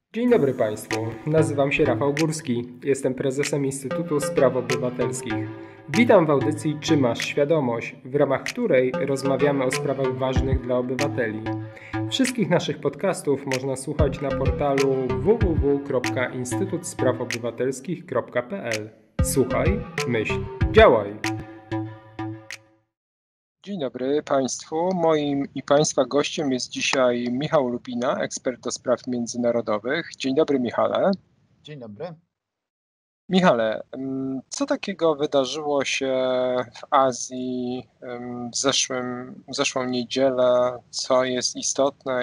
Dzień dobry Państwu, nazywam się Rafał Górski, jestem prezesem Instytutu Spraw Obywatelskich. Witam w audycji Czy masz świadomość, w ramach której rozmawiamy o sprawach ważnych dla obywateli. Wszystkich naszych podcastów można słuchać na portalu www.instytutsprawobywatelskich.pl. Słuchaj, myśl, działaj! Dzień dobry Państwu. Moim i Państwa gościem jest dzisiaj Michał Lubina, ekspert do spraw międzynarodowych. Dzień dobry, Michale. Dzień dobry. Michale, co takiego wydarzyło się w Azji w zeszłą niedzielę, co jest istotnym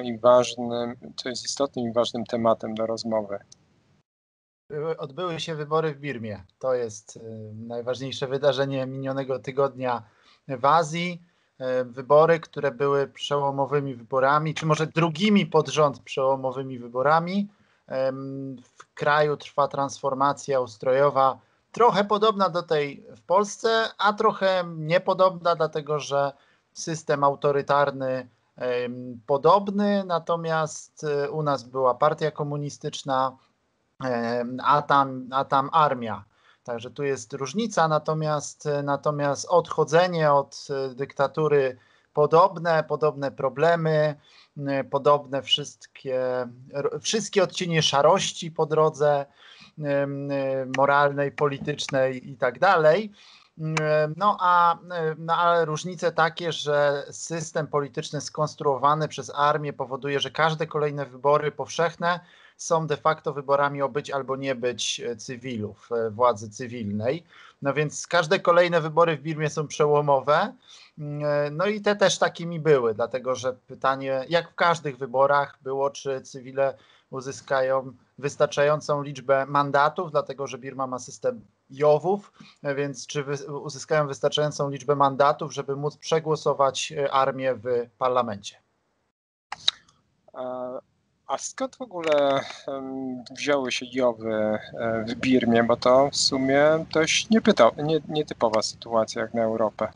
i ważnym tematem do rozmowy? Odbyły się wybory w Birmie. To jest najważniejsze wydarzenie minionego tygodnia w Azji. Wybory, które były przełomowymi wyborami, czy może drugimi pod rząd przełomowymi wyborami. W kraju trwa transformacja ustrojowa, trochę podobna do tej w Polsce, a trochę niepodobna, dlatego że system autorytarny podobny, natomiast u nas była partia komunistyczna, a tam armia. Także tu jest różnica, natomiast odchodzenie od dyktatury podobne problemy, podobne wszystkie odcienie szarości po drodze moralnej, politycznej i tak dalej. Ale różnice takie, że system polityczny skonstruowany przez armię powoduje, że każde kolejne wybory powszechne są de facto wyborami o być albo nie być cywilów, władzy cywilnej. No więc każde kolejne wybory w Birmie są przełomowe. No i te też takimi były, dlatego że pytanie, jak w każdych wyborach było, czy cywile uzyskają wystarczającą liczbę mandatów, dlatego że Birma ma system jowów, więc czy uzyskają wystarczającą liczbę mandatów, żeby móc przegłosować armię w parlamencie. A skąd w ogóle wzięły się jowy w Birmie, bo to w sumie dość nietypowa sytuacja jak na Europę.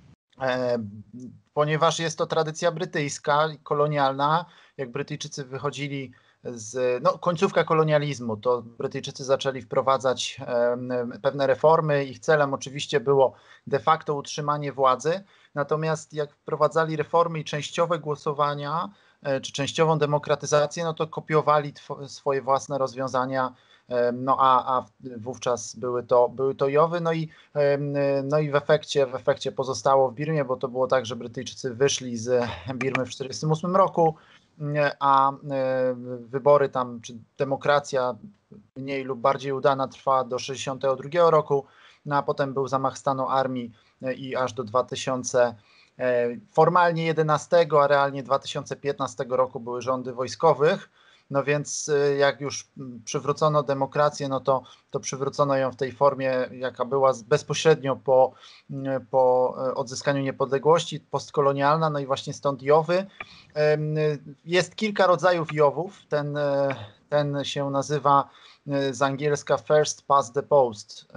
Ponieważ jest to tradycja brytyjska, kolonialna, jak Brytyjczycy wychodzili końcówka kolonializmu, to Brytyjczycy zaczęli wprowadzać pewne reformy. Ich celem oczywiście było de facto utrzymanie władzy, natomiast jak wprowadzali reformy i częściowe głosowania, czy częściową demokratyzację, no to kopiowali swoje własne rozwiązania, a wówczas były to jowy, no i w efekcie pozostało w Birmie, bo to było tak, że Brytyjczycy wyszli z Birmy w 1948 roku, a wybory tam, czy demokracja mniej lub bardziej udana trwała do 1962 roku, no a potem był zamach stanu armii i aż do 2000 formalnie 11, a realnie 2015 roku były rządy wojskowych. No więc jak już przywrócono demokrację, no to przywrócono ją w tej formie, jaka była bezpośrednio po odzyskaniu niepodległości, postkolonialna, no i właśnie stąd jowy. Jest kilka rodzajów jowów. Ten się nazywa z angielska first past the post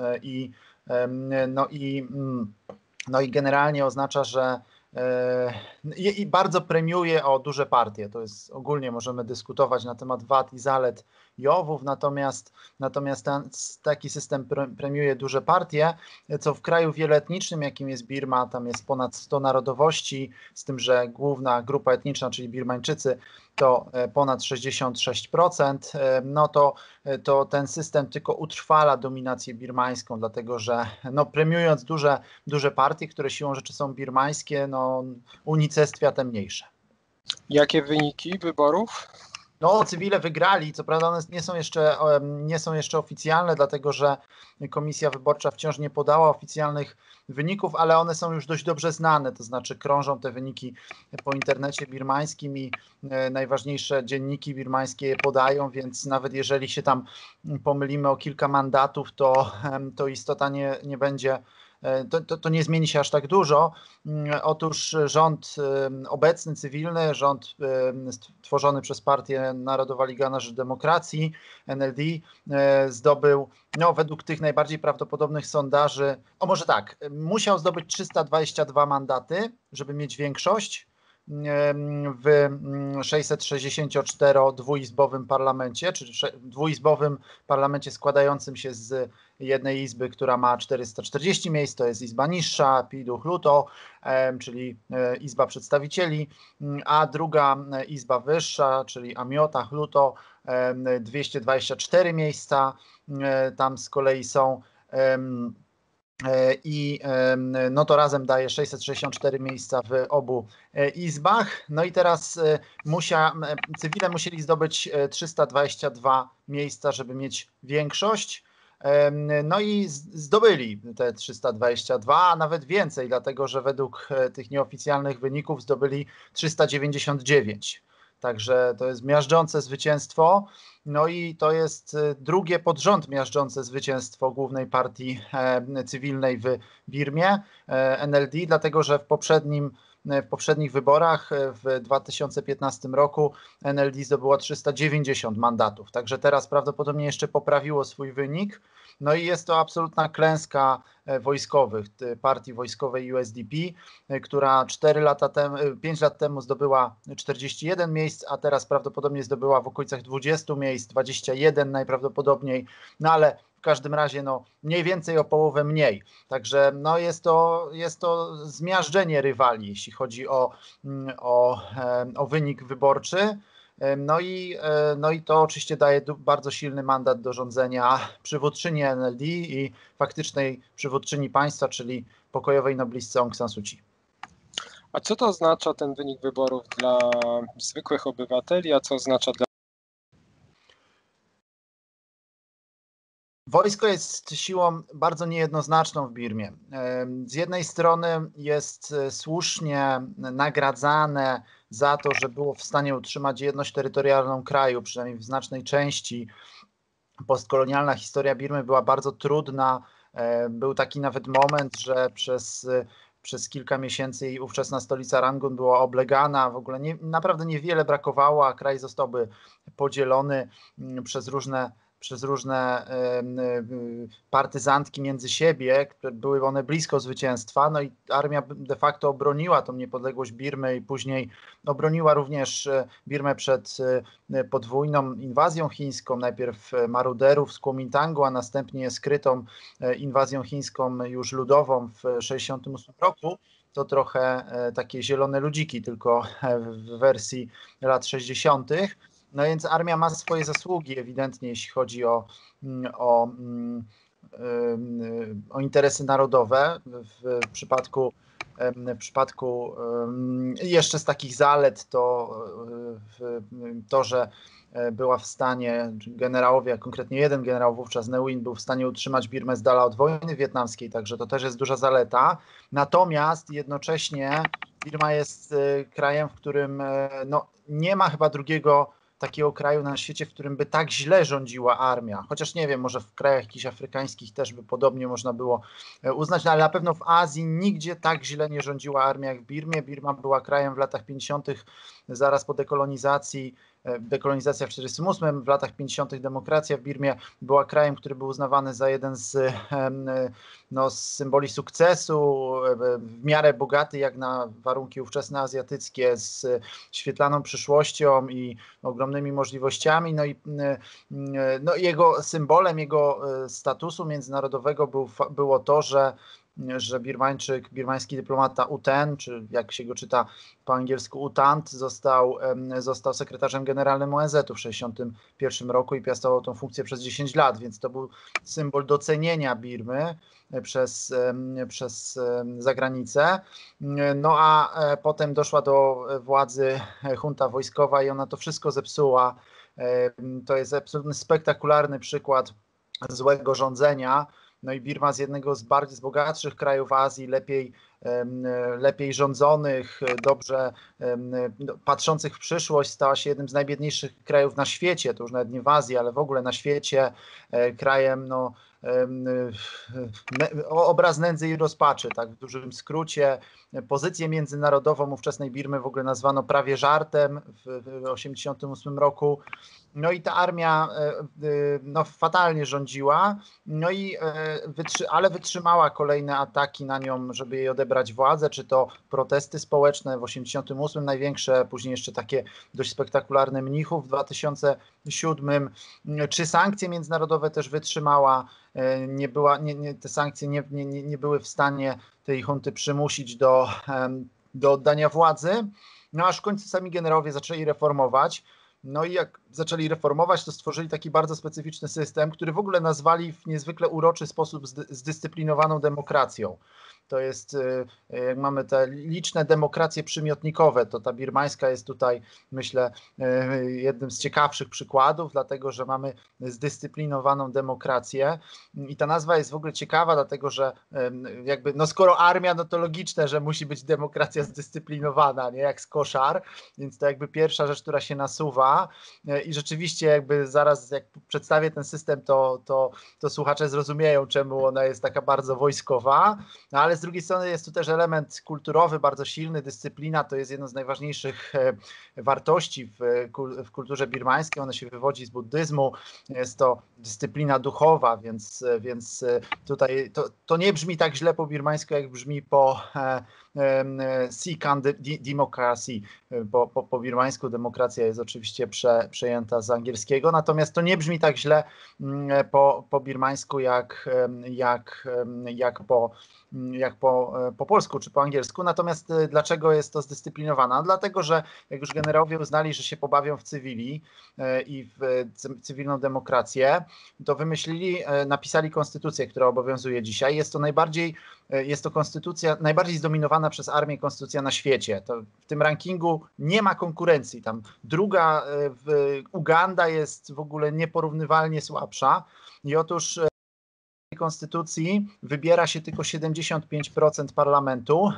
i generalnie oznacza, że i bardzo premiuje duże partie. To jest ogólnie, możemy dyskutować na temat wad i zalet jowów, natomiast taki system premiuje duże partie, co w kraju wieloetnicznym, jakim jest Birma, tam jest ponad 100 narodowości, z tym, że główna grupa etniczna, czyli Birmańczycy, to ponad 66%, no to ten system tylko utrwala dominację birmańską, dlatego że premiując duże partie, które siłą rzeczy są birmańskie, unicestwia te mniejsze. Jakie wyniki wyborów? Cywile wygrali, co prawda one nie są jeszcze oficjalne, dlatego że Komisja Wyborcza wciąż nie podała oficjalnych wyników, ale one są już dość dobrze znane, to znaczy krążą te wyniki po internecie birmańskim i najważniejsze dzienniki birmańskie je podają, więc nawet jeżeli się tam pomylimy o kilka mandatów, to istota nie będzie, to nie zmieni się aż tak dużo. Otóż rząd obecny, cywilny, rząd stworzony przez Partię Narodowa Liga na Rzecz Demokracji, NLD, zdobył, według tych najbardziej prawdopodobnych sondaży, może tak, musiał zdobyć 322 mandaty, żeby mieć większość, w 664-dwuizbowym parlamencie, czy dwuizbowym parlamencie składającym się z jednej izby, która ma 440 miejsc, to jest izba niższa, Pidux Luto, czyli Izba Przedstawicieli, a druga izba wyższa, czyli Amiotach Luto, 224 miejsca, tam z kolei są i no to razem daje 664 miejsca w obu izbach. No i teraz cywile musieli zdobyć 322 miejsca, żeby mieć większość. No i zdobyli te 322, a nawet więcej, dlatego że według tych nieoficjalnych wyników zdobyli 399. Także to jest miażdżące zwycięstwo. No i to jest drugie pod rząd miażdżące zwycięstwo głównej partii cywilnej w Birmie, NLD, dlatego że w poprzednich wyborach w 2015 roku NLD zdobyło 390 mandatów, także teraz prawdopodobnie jeszcze poprawiło swój wynik. No i jest to absolutna klęska wojskowych, partii wojskowej USDP, która 5 lat temu zdobyła 41 miejsc, a teraz prawdopodobnie zdobyła w okolicach 20 miejsc, 21 najprawdopodobniej, no ale w każdym razie no, mniej więcej o połowę mniej. Także no, jest to zmiażdżenie rywali, jeśli chodzi o wynik wyborczy. No i to oczywiście daje bardzo silny mandat do rządzenia przywódczyni NLD i faktycznej przywódczyni państwa, czyli pokojowej noblistce Aung San Suu Kyi. A co to oznacza ten wynik wyborów dla zwykłych obywateli, a co oznacza dla... Wojsko jest siłą bardzo niejednoznaczną w Birmie. Z jednej strony jest słusznie nagradzane za to, że było w stanie utrzymać jedność terytorialną kraju, przynajmniej w znacznej części. Postkolonialna historia Birmy była bardzo trudna. Był taki nawet moment, że przez kilka miesięcy jej ówczesna stolica Rangun była oblegana. W ogóle naprawdę niewiele brakowało, a kraj zostałby podzielony przez różne partyzantki między siebie, które były one blisko zwycięstwa, no i armia de facto obroniła tą niepodległość Birmy i później obroniła również Birmę przed podwójną inwazją chińską, najpierw maruderów z Kuomintangu, a następnie skrytą inwazją chińską już ludową w 1968 roku. To trochę takie zielone ludziki, tylko w wersji lat 60. No więc armia ma swoje zasługi ewidentnie, jeśli chodzi o interesy narodowe. W przypadku jeszcze z takich zalet to, że była w stanie, generałowie, a konkretnie jeden generał wówczas, Ne Win, był w stanie utrzymać Birmę z dala od wojny wietnamskiej, także to też jest duża zaleta. Natomiast jednocześnie Birma jest krajem, w którym no, nie ma chyba drugiego takiego kraju na świecie, w którym by tak źle rządziła armia. Chociaż nie wiem, może w krajach jakichś afrykańskich też by podobnie można było uznać, no ale na pewno w Azji nigdzie tak źle nie rządziła armia jak w Birmie. Birma była krajem w latach 50., zaraz po dekolonizacji, dekolonizacja w 1948, w latach 50. demokracja w Birmie, była krajem, który był uznawany za jeden z symboli sukcesu, w miarę bogaty jak na warunki ówczesne azjatyckie, z świetlaną przyszłością i ogromnymi możliwościami. No i jego symbolem, jego statusu międzynarodowego było to, że birmański dyplomata U Ten, czy jak się go czyta po angielsku U Tant, został sekretarzem generalnym ONZ-u w 1961 roku i piastował tą funkcję przez 10 lat, więc to był symbol docenienia Birmy przez zagranicę. No a potem doszła do władzy junta wojskowa i ona to wszystko zepsuła. To jest absolutnie spektakularny przykład złego rządzenia. No i Birma z jednego z bogatszych krajów Azji, lepiej rządzonych, dobrze patrzących w przyszłość, stała się jednym z najbiedniejszych krajów na świecie, to już nawet nie w Azji, ale w ogóle na świecie, krajem obraz nędzy i rozpaczy, tak w dużym skrócie. Pozycję międzynarodową ówczesnej Birmy w ogóle nazwano prawie żartem w 1988 roku. No i ta armia fatalnie rządziła, ale wytrzymała kolejne ataki na nią, żeby jej odebrać odebrać władzę, czy to protesty społeczne w 88 największe, później jeszcze takie dość spektakularne Mnichów w 2007, czy sankcje międzynarodowe też wytrzymała, te sankcje nie były w stanie tej junty przymusić do oddania władzy, no aż w końcu sami generałowie zaczęli reformować. No i jak zaczęli reformować, to stworzyli taki bardzo specyficzny system, który w ogóle nazwali w niezwykle uroczy sposób zdyscyplinowaną demokracją. To jest, jak mamy te liczne demokracje przymiotnikowe, to ta birmańska jest tutaj, myślę, jednym z ciekawszych przykładów, dlatego że mamy zdyscyplinowaną demokrację i ta nazwa jest w ogóle ciekawa, dlatego że jakby, no skoro armia, no to logiczne, że musi być demokracja zdyscyplinowana, nie jak z koszar, więc to jakby pierwsza rzecz, która się nasuwa i rzeczywiście jakby zaraz jak przedstawię ten system, to słuchacze zrozumieją, czemu ona jest taka bardzo wojskowa, no ale z drugiej strony jest tu też element kulturowy, bardzo silny, dyscyplina to jest jedna z najważniejszych wartości w kulturze birmańskiej, ona się wywodzi z buddyzmu, jest to dyscyplina duchowa, więc tutaj to nie brzmi tak źle po birmańsku, jak brzmi po Sikhan democracy, po birmańsku demokracja jest oczywiście przejęta z angielskiego, natomiast to nie brzmi tak źle po birmańsku jak po polsku czy po angielsku. Natomiast dlaczego jest to zdyscyplinowane? Dlatego, że jak już generałowie uznali, że się pobawią w cywili i w cywilną demokrację, to napisali konstytucję, która obowiązuje dzisiaj. Jest to konstytucja najbardziej zdominowana przez armię konstytucja na świecie. W tym rankingu nie ma konkurencji. Tam druga Uganda jest w ogóle nieporównywalnie słabsza. I otóż konstytucji wybiera się tylko 75% parlamentu,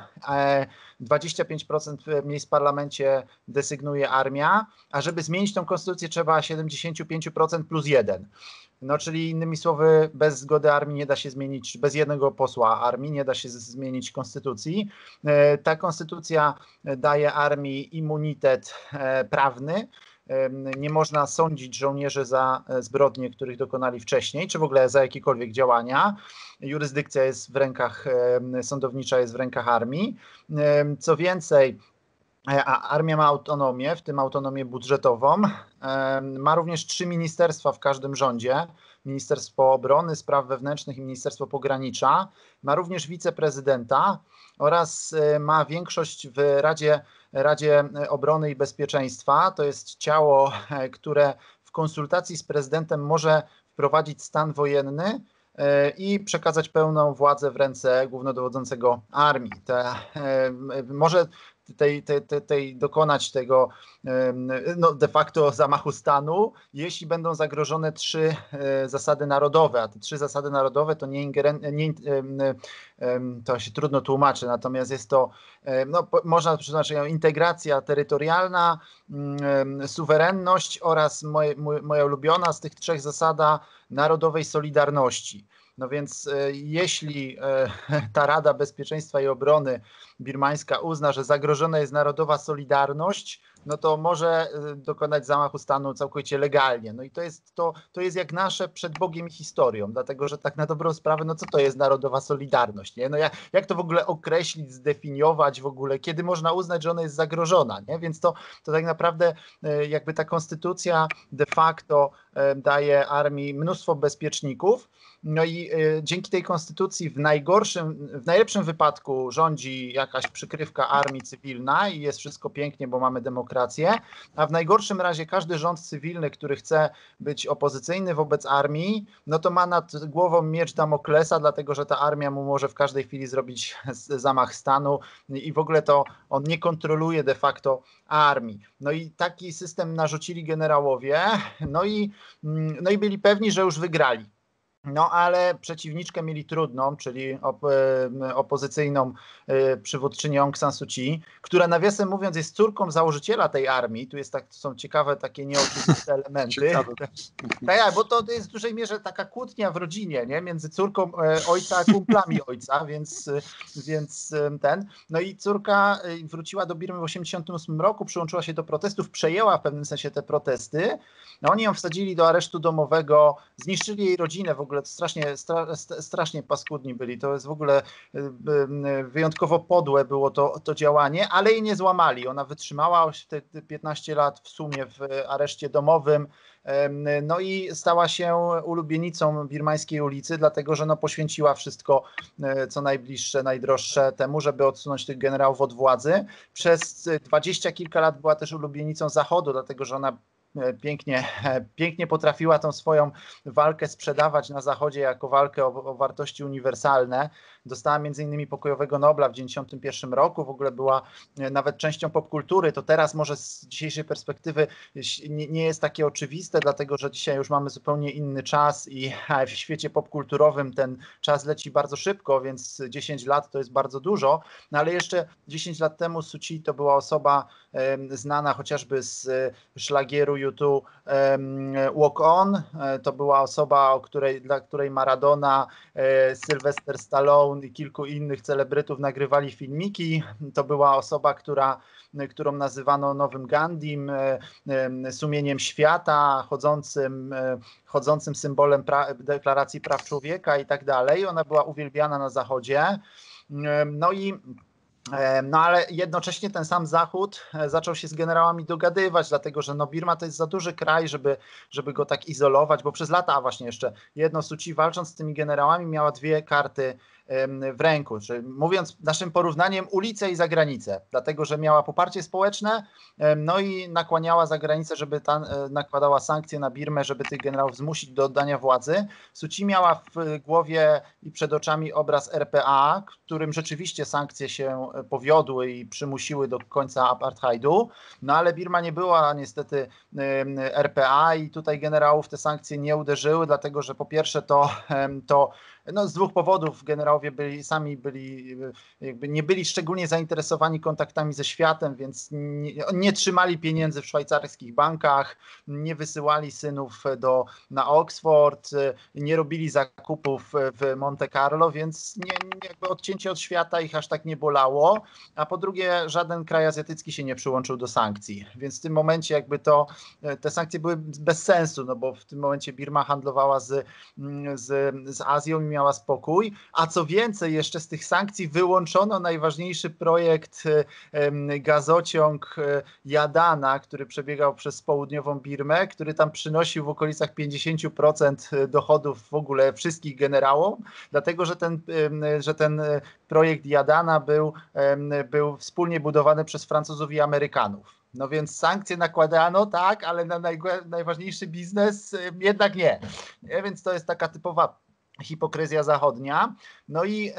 25% miejsc w parlamencie desygnuje armia, a żeby zmienić tą konstytucję trzeba 75% plus 1. No, czyli innymi słowy, bez zgody armii nie da się zmienić, bez jednego posła armii nie da się zmienić konstytucji. Ta konstytucja daje armii immunitet prawny. Nie można sądzić żołnierzy za zbrodnie, których dokonali wcześniej, czy w ogóle za jakiekolwiek działania. Jurysdykcja jest w rękach, sądownicza jest w rękach armii. Co więcej, armia ma autonomię, w tym autonomię budżetową. Ma również 3 ministerstwa w każdym rządzie. Ministerstwo Obrony, Spraw Wewnętrznych i Ministerstwo Pogranicza. Ma również wiceprezydenta oraz ma większość w Radzie Obrony i Bezpieczeństwa. To jest ciało, które w konsultacji z prezydentem może wprowadzić stan wojenny i przekazać pełną władzę w ręce głównodowodzącego armii. Może dokonać tego no de facto zamachu stanu, jeśli będą zagrożone 3 zasady narodowe, a te 3 zasady narodowe to to się trudno tłumaczy, natomiast jest to, no, można przeznaczyć integracja terytorialna, suwerenność oraz moja ulubiona z tych 3 zasada narodowej solidarności. No więc jeśli ta Rada Bezpieczeństwa i Obrony birmańska uzna, że zagrożona jest narodowa solidarność, no to może dokonać zamachu stanu całkowicie legalnie. No i to jest jak nasze przed Bogiem i historią, dlatego że tak na dobrą sprawę, no co to jest narodowa solidarność, nie? No jak to w ogóle określić, zdefiniować w ogóle, kiedy można uznać, że ona jest zagrożona, nie? Więc to tak naprawdę jakby ta konstytucja de facto daje armii mnóstwo bezpieczników. No i dzięki tej konstytucji w najlepszym wypadku rządzi jakaś przykrywka armii cywilna i jest wszystko pięknie, bo mamy demokrację, a w najgorszym razie każdy rząd cywilny, który chce być opozycyjny wobec armii, no to ma nad głową miecz Damoklesa, dlatego że ta armia mu może w każdej chwili zrobić zamach stanu i w ogóle to on nie kontroluje de facto armii. No i taki system narzucili generałowie, no i byli pewni, że już wygrali. No ale przeciwniczkę mieli trudną, czyli opozycyjną przywódczynię Aung San Suu Kyi, która nawiasem mówiąc jest córką założyciela tej armii. Tu są ciekawe takie nieoczywiste elementy. Tak, bo to jest w dużej mierze taka kłótnia w rodzinie, nie? Między córką ojca a kumplami ojca, więc no i córka wróciła do Birmy w 1988 roku, przyłączyła się do protestów, przejęła w pewnym sensie te protesty. No oni ją wsadzili do aresztu domowego, zniszczyli jej rodzinę, w ogóle ogóle strasznie paskudni byli. To jest w ogóle wyjątkowo podłe było to działanie, ale jej nie złamali. Ona wytrzymała te 15 lat w sumie w areszcie domowym. No i stała się ulubienicą birmańskiej ulicy, dlatego że poświęciła wszystko, co najbliższe, najdroższe temu, żeby odsunąć tych generałów od władzy. Przez 20 kilka lat była też ulubienicą Zachodu, dlatego że ona pięknie potrafiła tą swoją walkę sprzedawać na Zachodzie jako walkę o wartości uniwersalne. Dostała między innymi Pokojowego Nobla w 1991 roku, w ogóle była nawet częścią popkultury. To teraz może z dzisiejszej perspektywy nie jest takie oczywiste, dlatego że dzisiaj już mamy zupełnie inny czas i w świecie popkulturowym ten czas leci bardzo szybko, więc 10 lat to jest bardzo dużo, no ale jeszcze 10 lat temu Suu Kyi to była osoba znana chociażby z szlagieru U2 Walk On. To była osoba, dla której Maradona, Sylvester Stallone i kilku innych celebrytów nagrywali filmiki. To była osoba, którą nazywano nowym Gandhim, sumieniem świata, chodzącym symbolem deklaracji praw człowieka i tak dalej. Ona była uwielbiana na Zachodzie. No ale jednocześnie ten sam Zachód zaczął się z generałami dogadywać, dlatego że Birma to jest za duży kraj, żeby go tak izolować, bo przez lata właśnie jeszcze Suu Kyi walcząc z tymi generałami miała dwie karty w ręku, czyli mówiąc naszym porównaniem ulicę i zagranicę, dlatego że miała poparcie społeczne, no i nakłaniała zagranicę, żeby nakładała sankcje na Birmę, żeby tych generałów zmusić do oddania władzy. Suu Kyi miała w głowie i przed oczami obraz RPA, którym rzeczywiście sankcje się powiodły i przymusiły do końca apartheidu, no ale Birma nie była niestety RPA i tutaj generałów te sankcje nie uderzyły, dlatego że po pierwsze to z dwóch powodów generałowie nie byli szczególnie zainteresowani kontaktami ze światem, więc nie trzymali pieniędzy w szwajcarskich bankach, nie wysyłali synów na Oxford, nie robili zakupów w Monte Carlo, więc jakby odcięcie od świata ich aż tak nie bolało, a po drugie żaden kraj azjatycki się nie przyłączył do sankcji, więc w tym momencie jakby te sankcje były bez sensu, bo w tym momencie Birma handlowała z Azją i miała spokój, a co więcej jeszcze z tych sankcji wyłączono najważniejszy projekt gazociąg Jadana, który przebiegał przez południową Birmę, który tam przynosił w okolicach 50% dochodów w ogóle wszystkich generałom, dlatego że ten projekt Jadana był wspólnie budowany przez Francuzów i Amerykanów. No więc sankcje nakładano, tak, ale na najważniejszy biznes jednak nie. Więc to jest taka typowa hipokryzja zachodnia. No i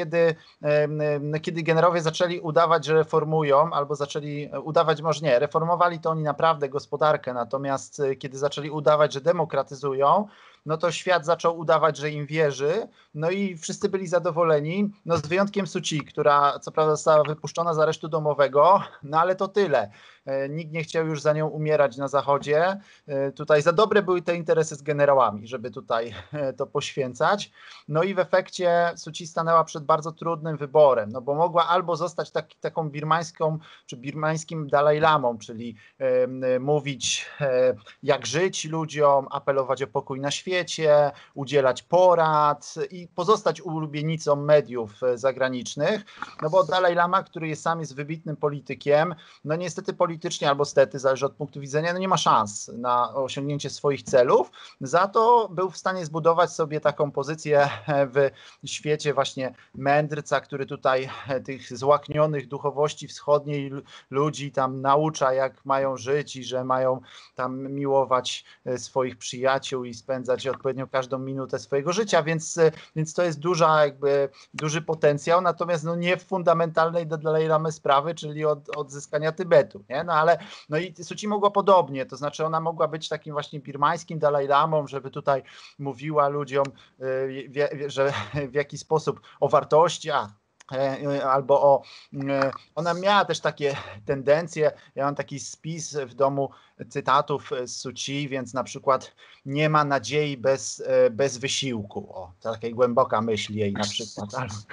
kiedy generałowie zaczęli udawać, że reformują, albo zaczęli udawać, może nie, reformowali to oni naprawdę gospodarkę, natomiast kiedy zaczęli udawać, że demokratyzują, no to świat zaczął udawać, że im wierzy, no i wszyscy byli zadowoleni, no z wyjątkiem Suu Kyi, która co prawda została wypuszczona z aresztu domowego, no ale to tyle. Nikt nie chciał już za nią umierać na Zachodzie. Tutaj za dobre były te interesy z generałami, żeby tutaj to poświęcać. No i w efekcie Suu Kyi stanęła przed bardzo trudnym wyborem, no bo mogła albo zostać taką birmańską, czy birmańskim Dalajlamą, czyli mówić jak żyć ludziom, apelować o pokój na świecie, udzielać porad i pozostać ulubienicą mediów zagranicznych, no bo Dalaj Lama, który sam jest wybitnym politykiem, no niestety politycznie albo stety, zależy od punktu widzenia, no nie ma szans na osiągnięcie swoich celów, za to był w stanie zbudować sobie taką pozycję w świecie właśnie mędrca, który tutaj tych złaknionych duchowości wschodniej ludzi tam naucza, jak mają żyć i że mają tam miłować swoich przyjaciół i spędzać odpowiednio każdą minutę swojego życia, więc to jest duży potencjał, natomiast nie w fundamentalnej dla Dalaj Lamy sprawy, czyli od odzyskania Tybetu, nie? No i Suu Kyi mogła podobnie, to znaczy ona mogła być takim właśnie birmańskim Dalaj Lamą, żeby tutaj mówiła ludziom, że w jaki sposób o wartościach, albo ona miała też takie tendencje, ja mam taki spis w domu cytatów z Suu Kyi, więc na przykład nie ma nadziei bez wysiłku, to taka głęboka myśl jej na przykład,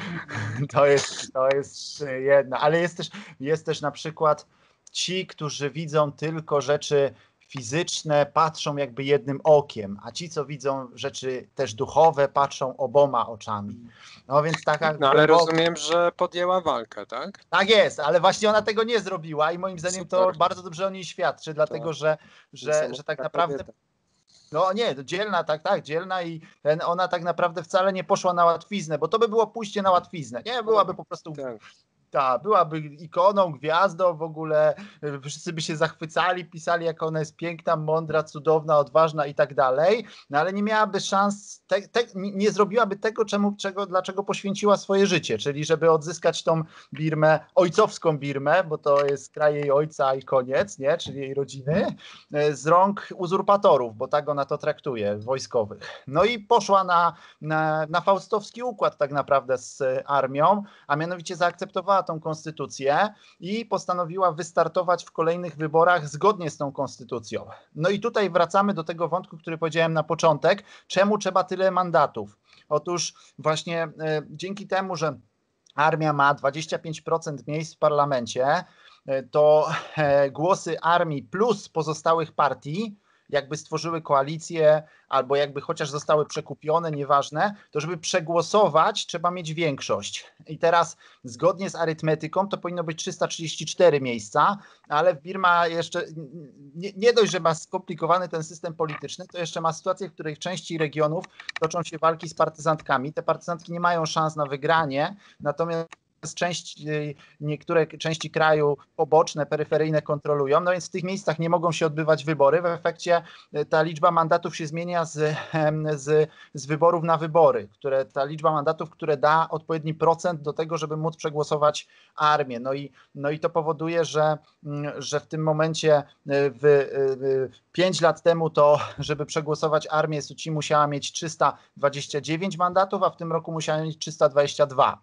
to jest jedna, ale jest też na przykład ci, którzy widzą tylko rzeczy fizyczne patrzą jakby jednym okiem, a ci, co widzą rzeczy też duchowe, patrzą oboma oczami. No więc taka No ale rozumiem, że podjęła walkę, tak? Tak jest, ale właśnie ona tego nie zrobiła i moim zdaniem to bardzo dobrze o niej świadczy, dlatego że tak naprawdę... No nie, dzielna, tak, dzielna i ona tak naprawdę wcale nie poszła na łatwiznę, bo to by było pójście na łatwiznę, nie? Byłaby po prostu... Tak, byłaby ikoną, gwiazdą w ogóle, wszyscy by się zachwycali, pisali, jak ona jest piękna, mądra, cudowna, odważna i tak dalej, no ale nie miałaby szans, nie zrobiłaby tego, dlaczego poświęciła swoje życie, czyli żeby odzyskać tą Birmę, ojcowską Birmę, bo to jest kraj jej ojca i koniec, nie, czyli jej rodziny, z rąk uzurpatorów, bo tak ona to traktuje, wojskowych. No i poszła na faustowski układ tak naprawdę z armią, a mianowicie zaakceptowała tą konstytucję i postanowiła wystartować w kolejnych wyborach zgodnie z tą konstytucją. No i tutaj wracamy do tego wątku, który powiedziałem na początek. Czemu trzeba tyle mandatów? Otóż właśnie dzięki temu, że armia ma 25% miejsc w parlamencie, to głosy armii plus pozostałych partii jakby stworzyły koalicję albo jakby chociaż zostały przekupione, nieważne, to żeby przegłosować trzeba mieć większość. I teraz zgodnie z arytmetyką to powinno być 334 miejsca, ale Birma jeszcze nie dość, że ma skomplikowany ten system polityczny, to jeszcze ma sytuację, w której w części regionów toczą się walki z partyzantkami. Te partyzantki nie mają szans na wygranie, natomiast niektóre części kraju poboczne, peryferyjne kontrolują, no więc w tych miejscach nie mogą się odbywać wybory. W efekcie ta liczba mandatów się zmienia z wyborów na wybory, ta liczba mandatów, które da odpowiedni procent do tego, żeby móc przegłosować armię. No i to powoduje, że w tym momencie 5 lat temu to, żeby przegłosować armię, Suu Kyi musiała mieć 329 mandatów, a w tym roku musiała mieć 322.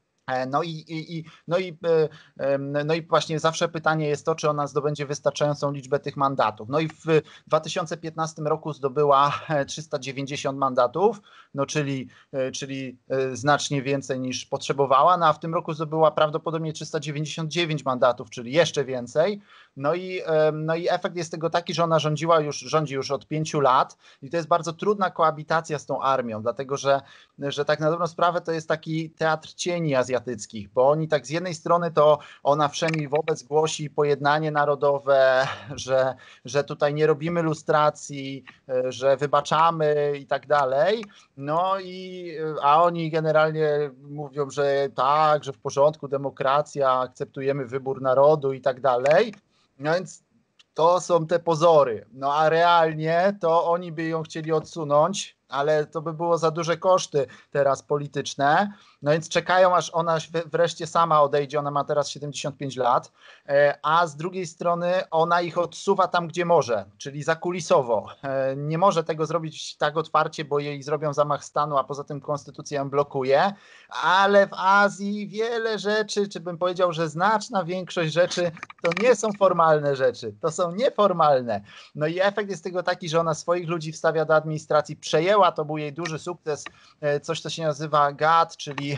No i właśnie zawsze pytanie jest to, czy ona zdobędzie wystarczającą liczbę tych mandatów. No i w 2015 roku zdobyła 390 mandatów, no czyli znacznie więcej niż potrzebowała, no a w tym roku zdobyła prawdopodobnie 399 mandatów, czyli jeszcze więcej. No i efekt jest tego taki, że ona rządzi już od 5 lat i to jest bardzo trudna koabitacja z tą armią, dlatego że tak na dobrą sprawę to jest taki teatr cieni azjatyckich, bo oni tak z jednej strony to ona wszemi wobec głosi pojednanie narodowe, że tutaj nie robimy lustracji, że wybaczamy i tak dalej, a oni generalnie mówią, że tak, że w porządku, demokracja, akceptujemy wybór narodu i tak dalej. No więc to są te pozory. No a realnie to oni by ją chcieli odsunąć, ale to by było za duże koszty teraz polityczne. No więc czekają, aż ona wreszcie sama odejdzie. Ona ma teraz 75 lat, a z drugiej strony ona ich odsuwa tam, gdzie może, czyli zakulisowo. Nie może tego zrobić tak otwarcie, bo jej zrobią zamach stanu, a poza tym konstytucja ją blokuje, ale w Azji wiele rzeczy, czy bym powiedział, że znaczna większość rzeczy to nie są formalne rzeczy, to są nieformalne. No i efekt jest tego taki, że ona swoich ludzi wstawia do administracji, przejęła, to był jej duży sukces, coś co się nazywa GATT, czyli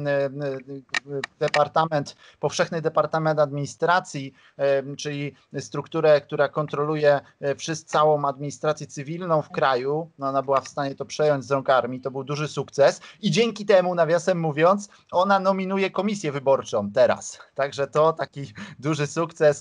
Powszechny Departament Administracji, czyli strukturę, która kontroluje całą administrację cywilną w kraju. No ona była w stanie to przejąć z rąk armii, to był duży sukces i dzięki temu, nawiasem mówiąc, ona nominuje komisję wyborczą teraz. Także to taki duży sukces,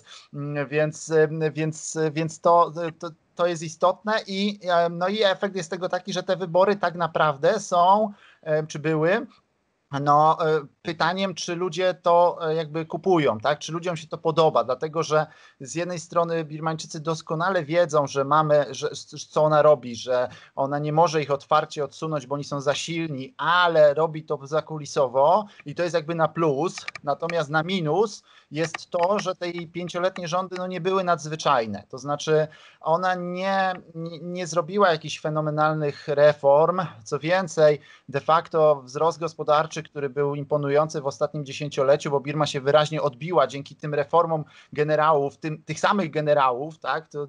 więc to jest istotne i efekt jest tego taki, że te wybory tak naprawdę są, czy były, pytaniem, czy ludzie to jakby kupują, tak? Czy ludziom się to podoba, dlatego że z jednej strony Birmańczycy doskonale wiedzą, co ona robi, że ona nie może ich otwarcie odsunąć, bo oni są za silni, ale robi to zakulisowo i to jest jakby na plus, natomiast na minus jest to, że te jej 5-letnie rządy nie były nadzwyczajne, to znaczy ona nie zrobiła jakichś fenomenalnych reform, co więcej, de facto wzrost gospodarczy gospodarczy, który był imponujący w ostatnim dziesięcioleciu, bo Birma się wyraźnie odbiła dzięki tym reformom generałów, tych samych generałów, tak, to,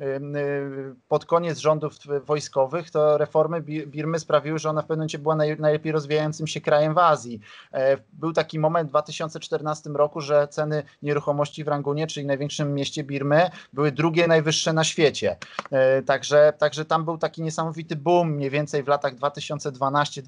pod koniec rządów wojskowych, to reformy Birmy sprawiły, że ona w pewnym momencie była najlepiej rozwijającym się krajem w Azji. Był taki moment w 2014 roku, że ceny nieruchomości w Rangunie, czyli największym mieście Birmy, były drugie najwyższe na świecie. Także tam był taki niesamowity boom mniej więcej w latach 2012,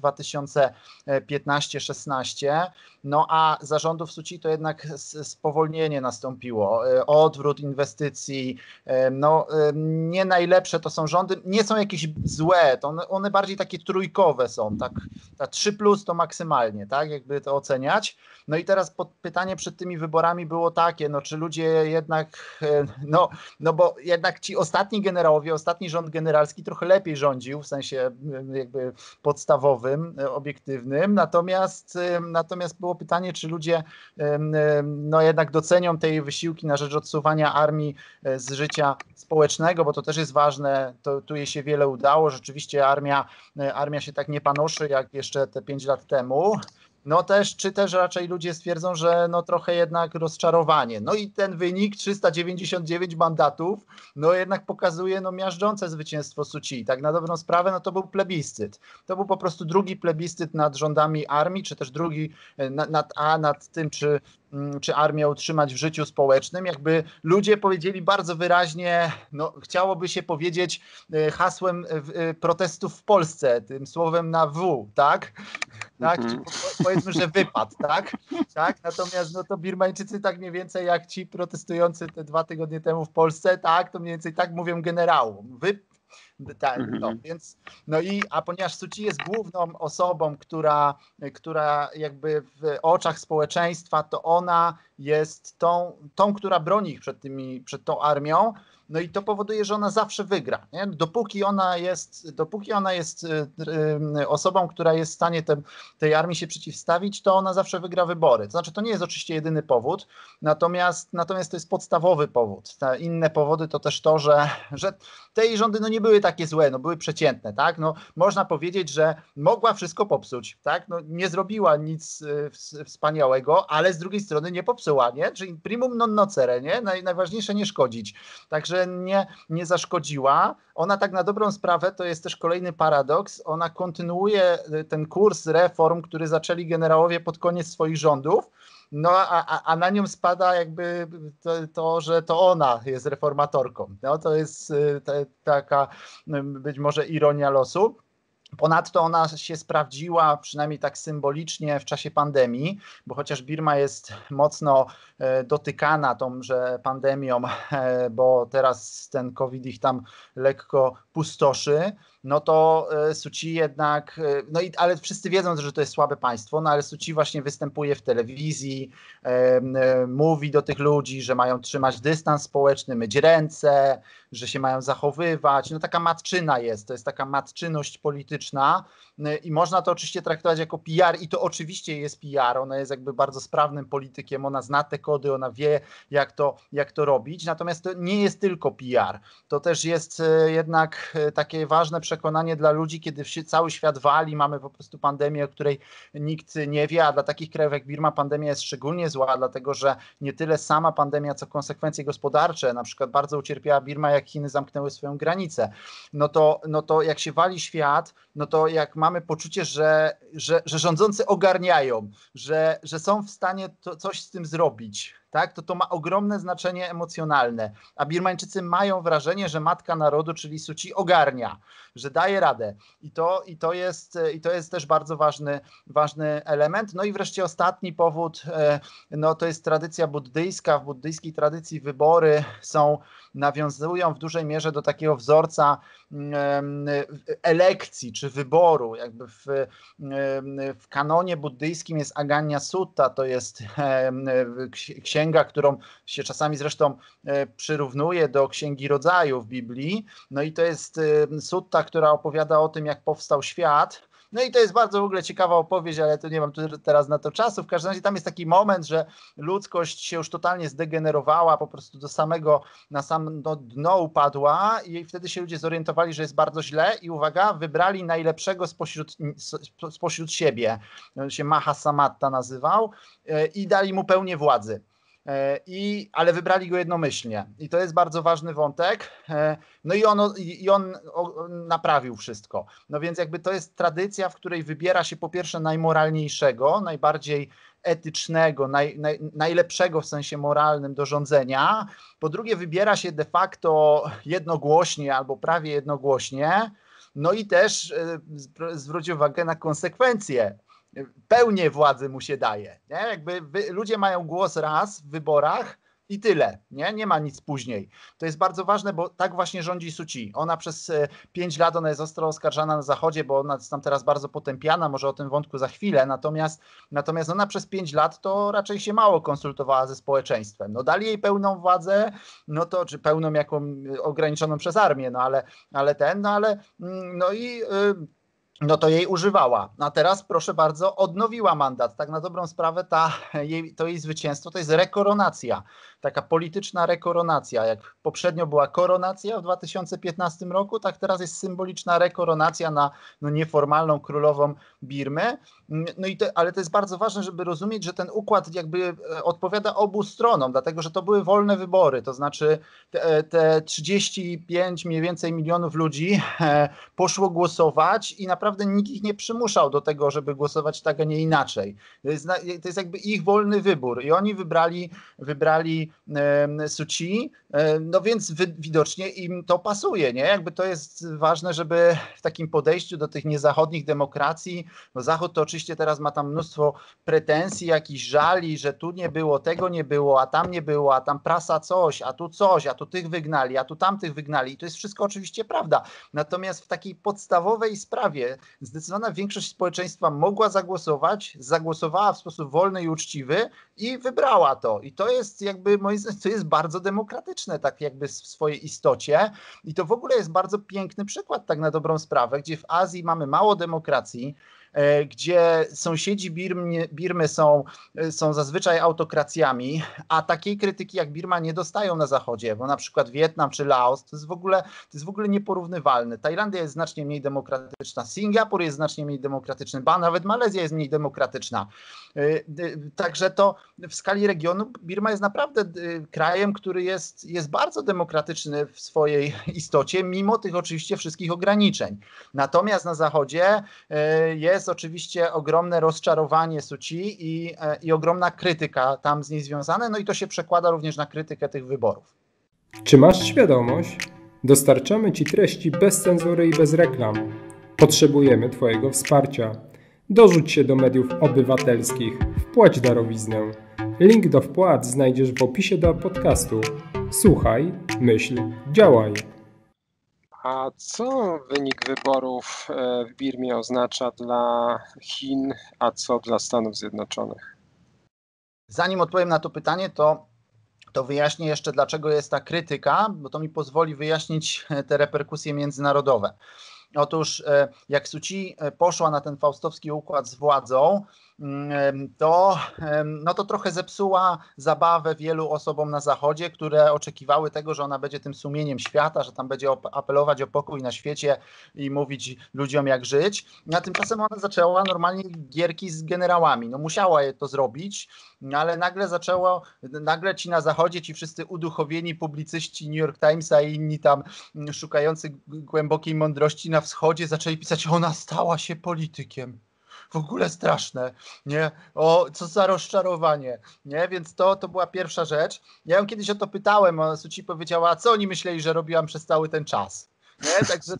2015, 16. No a za rządów Suu Kyi to jednak spowolnienie nastąpiło. Odwrót inwestycji, no nie najlepsze to są rządy, nie są jakieś złe, to one bardziej takie trójkowe są, tak, ta 3+ to maksymalnie, tak, jakby to oceniać. No i teraz pytanie przed tymi wyborami było takie, no czy ludzie jednak, no bo jednak ci ostatni generałowie, ostatni rząd generalski trochę lepiej rządził, w sensie jakby podstawowym, obiektywnym, natomiast było pytanie, czy ludzie no jednak docenią te wysiłki na rzecz odsuwania armii z życia społecznego, bo to też jest ważne, tu jej się wiele udało, rzeczywiście armia się tak nie panoszy jak jeszcze te 5 lat temu. No czy też raczej ludzie stwierdzą, że no trochę jednak rozczarowanie. No i ten wynik 399 mandatów, no jednak pokazuje no miażdżące zwycięstwo Suu Kyi. Tak na dobrą sprawę, no to był plebiscyt. To był po prostu drugi plebiscyt nad rządami armii, czy też drugi nad tym, czy armię utrzymać w życiu społecznym. Jakby ludzie powiedzieli bardzo wyraźnie, no chciałoby się powiedzieć hasłem protestów w Polsce, tym słowem na W, tak? Tak, czy powiedzmy, że wypad, tak? Natomiast no to Birmańczycy tak mniej więcej jak ci protestujący te 2 tygodnie temu w Polsce, tak, to mniej więcej tak mówią generałom. Tak, no, więc, a ponieważ Suu Kyi jest główną osobą, która jakby w oczach społeczeństwa, to ona jest tą, która broni ich przed tą armią, no i to powoduje, że ona zawsze wygra. Nie? Dopóki ona jest osobą, która jest w stanie tej armii się przeciwstawić, to ona zawsze wygra wybory. To znaczy, to nie jest oczywiście jedyny powód, natomiast to jest podstawowy powód. Te inne powody to też to, że te jej rządy no nie były takie złe, no były przeciętne, tak? No, można powiedzieć, że mogła wszystko popsuć, tak? No, nie zrobiła nic wspaniałego, ale z drugiej strony nie popsuła, nie? Czyli primum non nocere, nie? Najważniejsze nie szkodzić. Także nie zaszkodziła. Ona tak na dobrą sprawę, to jest też kolejny paradoks, ona kontynuuje ten kurs reform, który zaczęli generałowie pod koniec swoich rządów, no a na nią spada jakby to, że to ona jest reformatorką. No, to jest taka być może ironia losu. Ponadto ona się sprawdziła, przynajmniej tak symbolicznie, w czasie pandemii, bo chociaż Birma jest mocno dotykana tąże pandemią, bo teraz ten COVID ich tam lekko pustoszy, no to Suu Kyi jednak, ale wszyscy wiedzą, że to jest słabe państwo, no ale Suu Kyi właśnie występuje w telewizji, mówi do tych ludzi, że mają trzymać dystans społeczny, myć ręce, że się mają zachowywać, no taka matczyna jest, to jest taka matczyność polityczna i można to oczywiście traktować jako PR i to oczywiście jest PR, ona jest jakby bardzo sprawnym politykiem, ona zna te kody, ona wie jak to robić, natomiast to nie jest tylko PR, to też jest jednak takie ważne przekonanie dla ludzi, kiedy cały świat wali, mamy po prostu pandemię, o której nikt nie wie, a dla takich krajów jak Birma pandemia jest szczególnie zła, dlatego że nie tyle sama pandemia, co konsekwencje gospodarcze, na przykład bardzo ucierpiała Birma, jak Chiny zamknęły swoją granicę, no to jak się wali świat, no to jak mamy poczucie, że rządzący ogarniają, że są w stanie coś z tym zrobić, tak, to ma ogromne znaczenie emocjonalne, a Birmańczycy mają wrażenie, że matka narodu, czyli Suu Kyi, ogarnia, że daje radę i to jest też bardzo ważny element. No i wreszcie ostatni powód, no to jest tradycja buddyjska. W buddyjskiej tradycji wybory nawiązują w dużej mierze do takiego wzorca elekcji czy wyboru. Jakby w kanonie buddyjskim jest Aganya Sutta, to jest księga, którą się czasami zresztą przyrównuje do Księgi Rodzaju w Biblii. No i to jest sutta, która opowiada o tym, jak powstał świat. No i to jest bardzo w ogóle ciekawa opowieść, ale to nie mam teraz na to czasu. W każdym razie tam jest taki moment, że ludzkość się już totalnie zdegenerowała, po prostu na sam dno upadła i wtedy się ludzie zorientowali, że jest bardzo źle i uwaga, wybrali najlepszego spośród siebie. On się Maha Samatta nazywał i dali mu pełnię władzy. Ale wybrali go jednomyślnie i to jest bardzo ważny wątek, no i on naprawił wszystko. No więc jakby to jest tradycja, w której wybiera się po pierwsze najmoralniejszego, najbardziej etycznego, najlepszego w sensie moralnym do rządzenia, po drugie wybiera się de facto jednogłośnie albo prawie jednogłośnie, no i też zwróć uwagę na konsekwencje. Pełnię władzy mu się daje. Nie? Jakby ludzie mają głos raz w wyborach i tyle. Nie ma nic później. To jest bardzo ważne, bo tak właśnie rządzi Suu Kyi. Ona przez 5 lat, ona jest ostro oskarżana na Zachodzie, bo ona jest tam teraz bardzo potępiana, może o tym wątku za chwilę, natomiast ona przez 5 lat to raczej się mało konsultowała ze społeczeństwem. No dali jej pełną władzę, no to czy pełną jaką ograniczoną przez armię, no to jej używała. A teraz, proszę bardzo, odnowiła mandat. Tak na dobrą sprawę to jej zwycięstwo to jest rekoronacja. Taka polityczna rekoronacja. Jak poprzednio była koronacja w 2015 roku, tak teraz jest symboliczna rekoronacja na nieformalną królową Birmy. No ale to jest bardzo ważne, żeby rozumieć, że ten układ jakby odpowiada obu stronom, dlatego że to były wolne wybory. To znaczy te 35 mniej więcej milionów ludzi poszło głosować i naprawdę nikt ich nie przymuszał do tego, żeby głosować tak, a nie inaczej. To jest jakby ich wolny wybór i oni wybrali Suu Kyi, no więc widocznie im to pasuje, nie? Jakby to jest ważne, żeby w takim podejściu do tych niezachodnich demokracji, no Zachód to oczywiście teraz ma tam mnóstwo pretensji, jakichś żali, że tu nie było, tego nie było, a tam nie było, a tam prasa coś, a tu tych wygnali, a tu tamtych wygnali i to jest wszystko oczywiście prawda. Natomiast w takiej podstawowej sprawie zdecydowana większość społeczeństwa mogła zagłosowała w sposób wolny i uczciwy i wybrała to. I to jest jakby, moim zdaniem, to jest bardzo demokratyczne, tak jakby w swojej istocie. I to w ogóle jest bardzo piękny przykład, tak na dobrą sprawę, gdzie w Azji mamy mało demokracji, gdzie sąsiedzi Birmy są zazwyczaj autokracjami, a takiej krytyki jak Birma nie dostają na Zachodzie, bo na przykład Wietnam czy Laos to jest w ogóle nieporównywalne. Tajlandia jest znacznie mniej demokratyczna, Singapur jest znacznie mniej demokratyczny, ba nawet Malezja jest mniej demokratyczna. Także to w skali regionu Birma jest naprawdę krajem, który jest bardzo demokratyczny w swojej istocie, mimo tych oczywiście wszystkich ograniczeń. Natomiast na Zachodzie jest oczywiście ogromne rozczarowanie Suu Kyi i ogromna krytyka tam z niej związana, no i to się przekłada również na krytykę tych wyborów. Czy masz świadomość? Dostarczamy Ci treści bez cenzury i bez reklam. Potrzebujemy Twojego wsparcia. Dorzuć się do mediów obywatelskich. Wpłać darowiznę. Link do wpłat znajdziesz w opisie do podcastu. Słuchaj, myśl, działaj. A co wynik wyborów w Birmie oznacza dla Chin, a co dla Stanów Zjednoczonych? Zanim odpowiem na to pytanie, to wyjaśnię jeszcze, dlaczego jest ta krytyka, bo to mi pozwoli wyjaśnić te reperkusje międzynarodowe. Otóż jak Suu Kyi poszła na ten faustowski układ z władzą, to trochę zepsuła zabawę wielu osobom na Zachodzie, które oczekiwały tego, że ona będzie tym sumieniem świata, że tam będzie apelować o pokój na świecie i mówić ludziom jak żyć. A tymczasem ona zaczęła normalnie gierki z generałami. No musiała je to zrobić, ale nagle ci na Zachodzie, ci wszyscy uduchowieni publicyści New York Timesa i inni tam szukający głębokiej mądrości na wschodzie zaczęli pisać, ona stała się politykiem. W ogóle straszne, nie? O, co za rozczarowanie, nie? Więc to była pierwsza rzecz. Ja ją kiedyś o to pytałem, a Suu Kyi powiedziała, a co oni myśleli, że robiłam przez cały ten czas? Nie? Także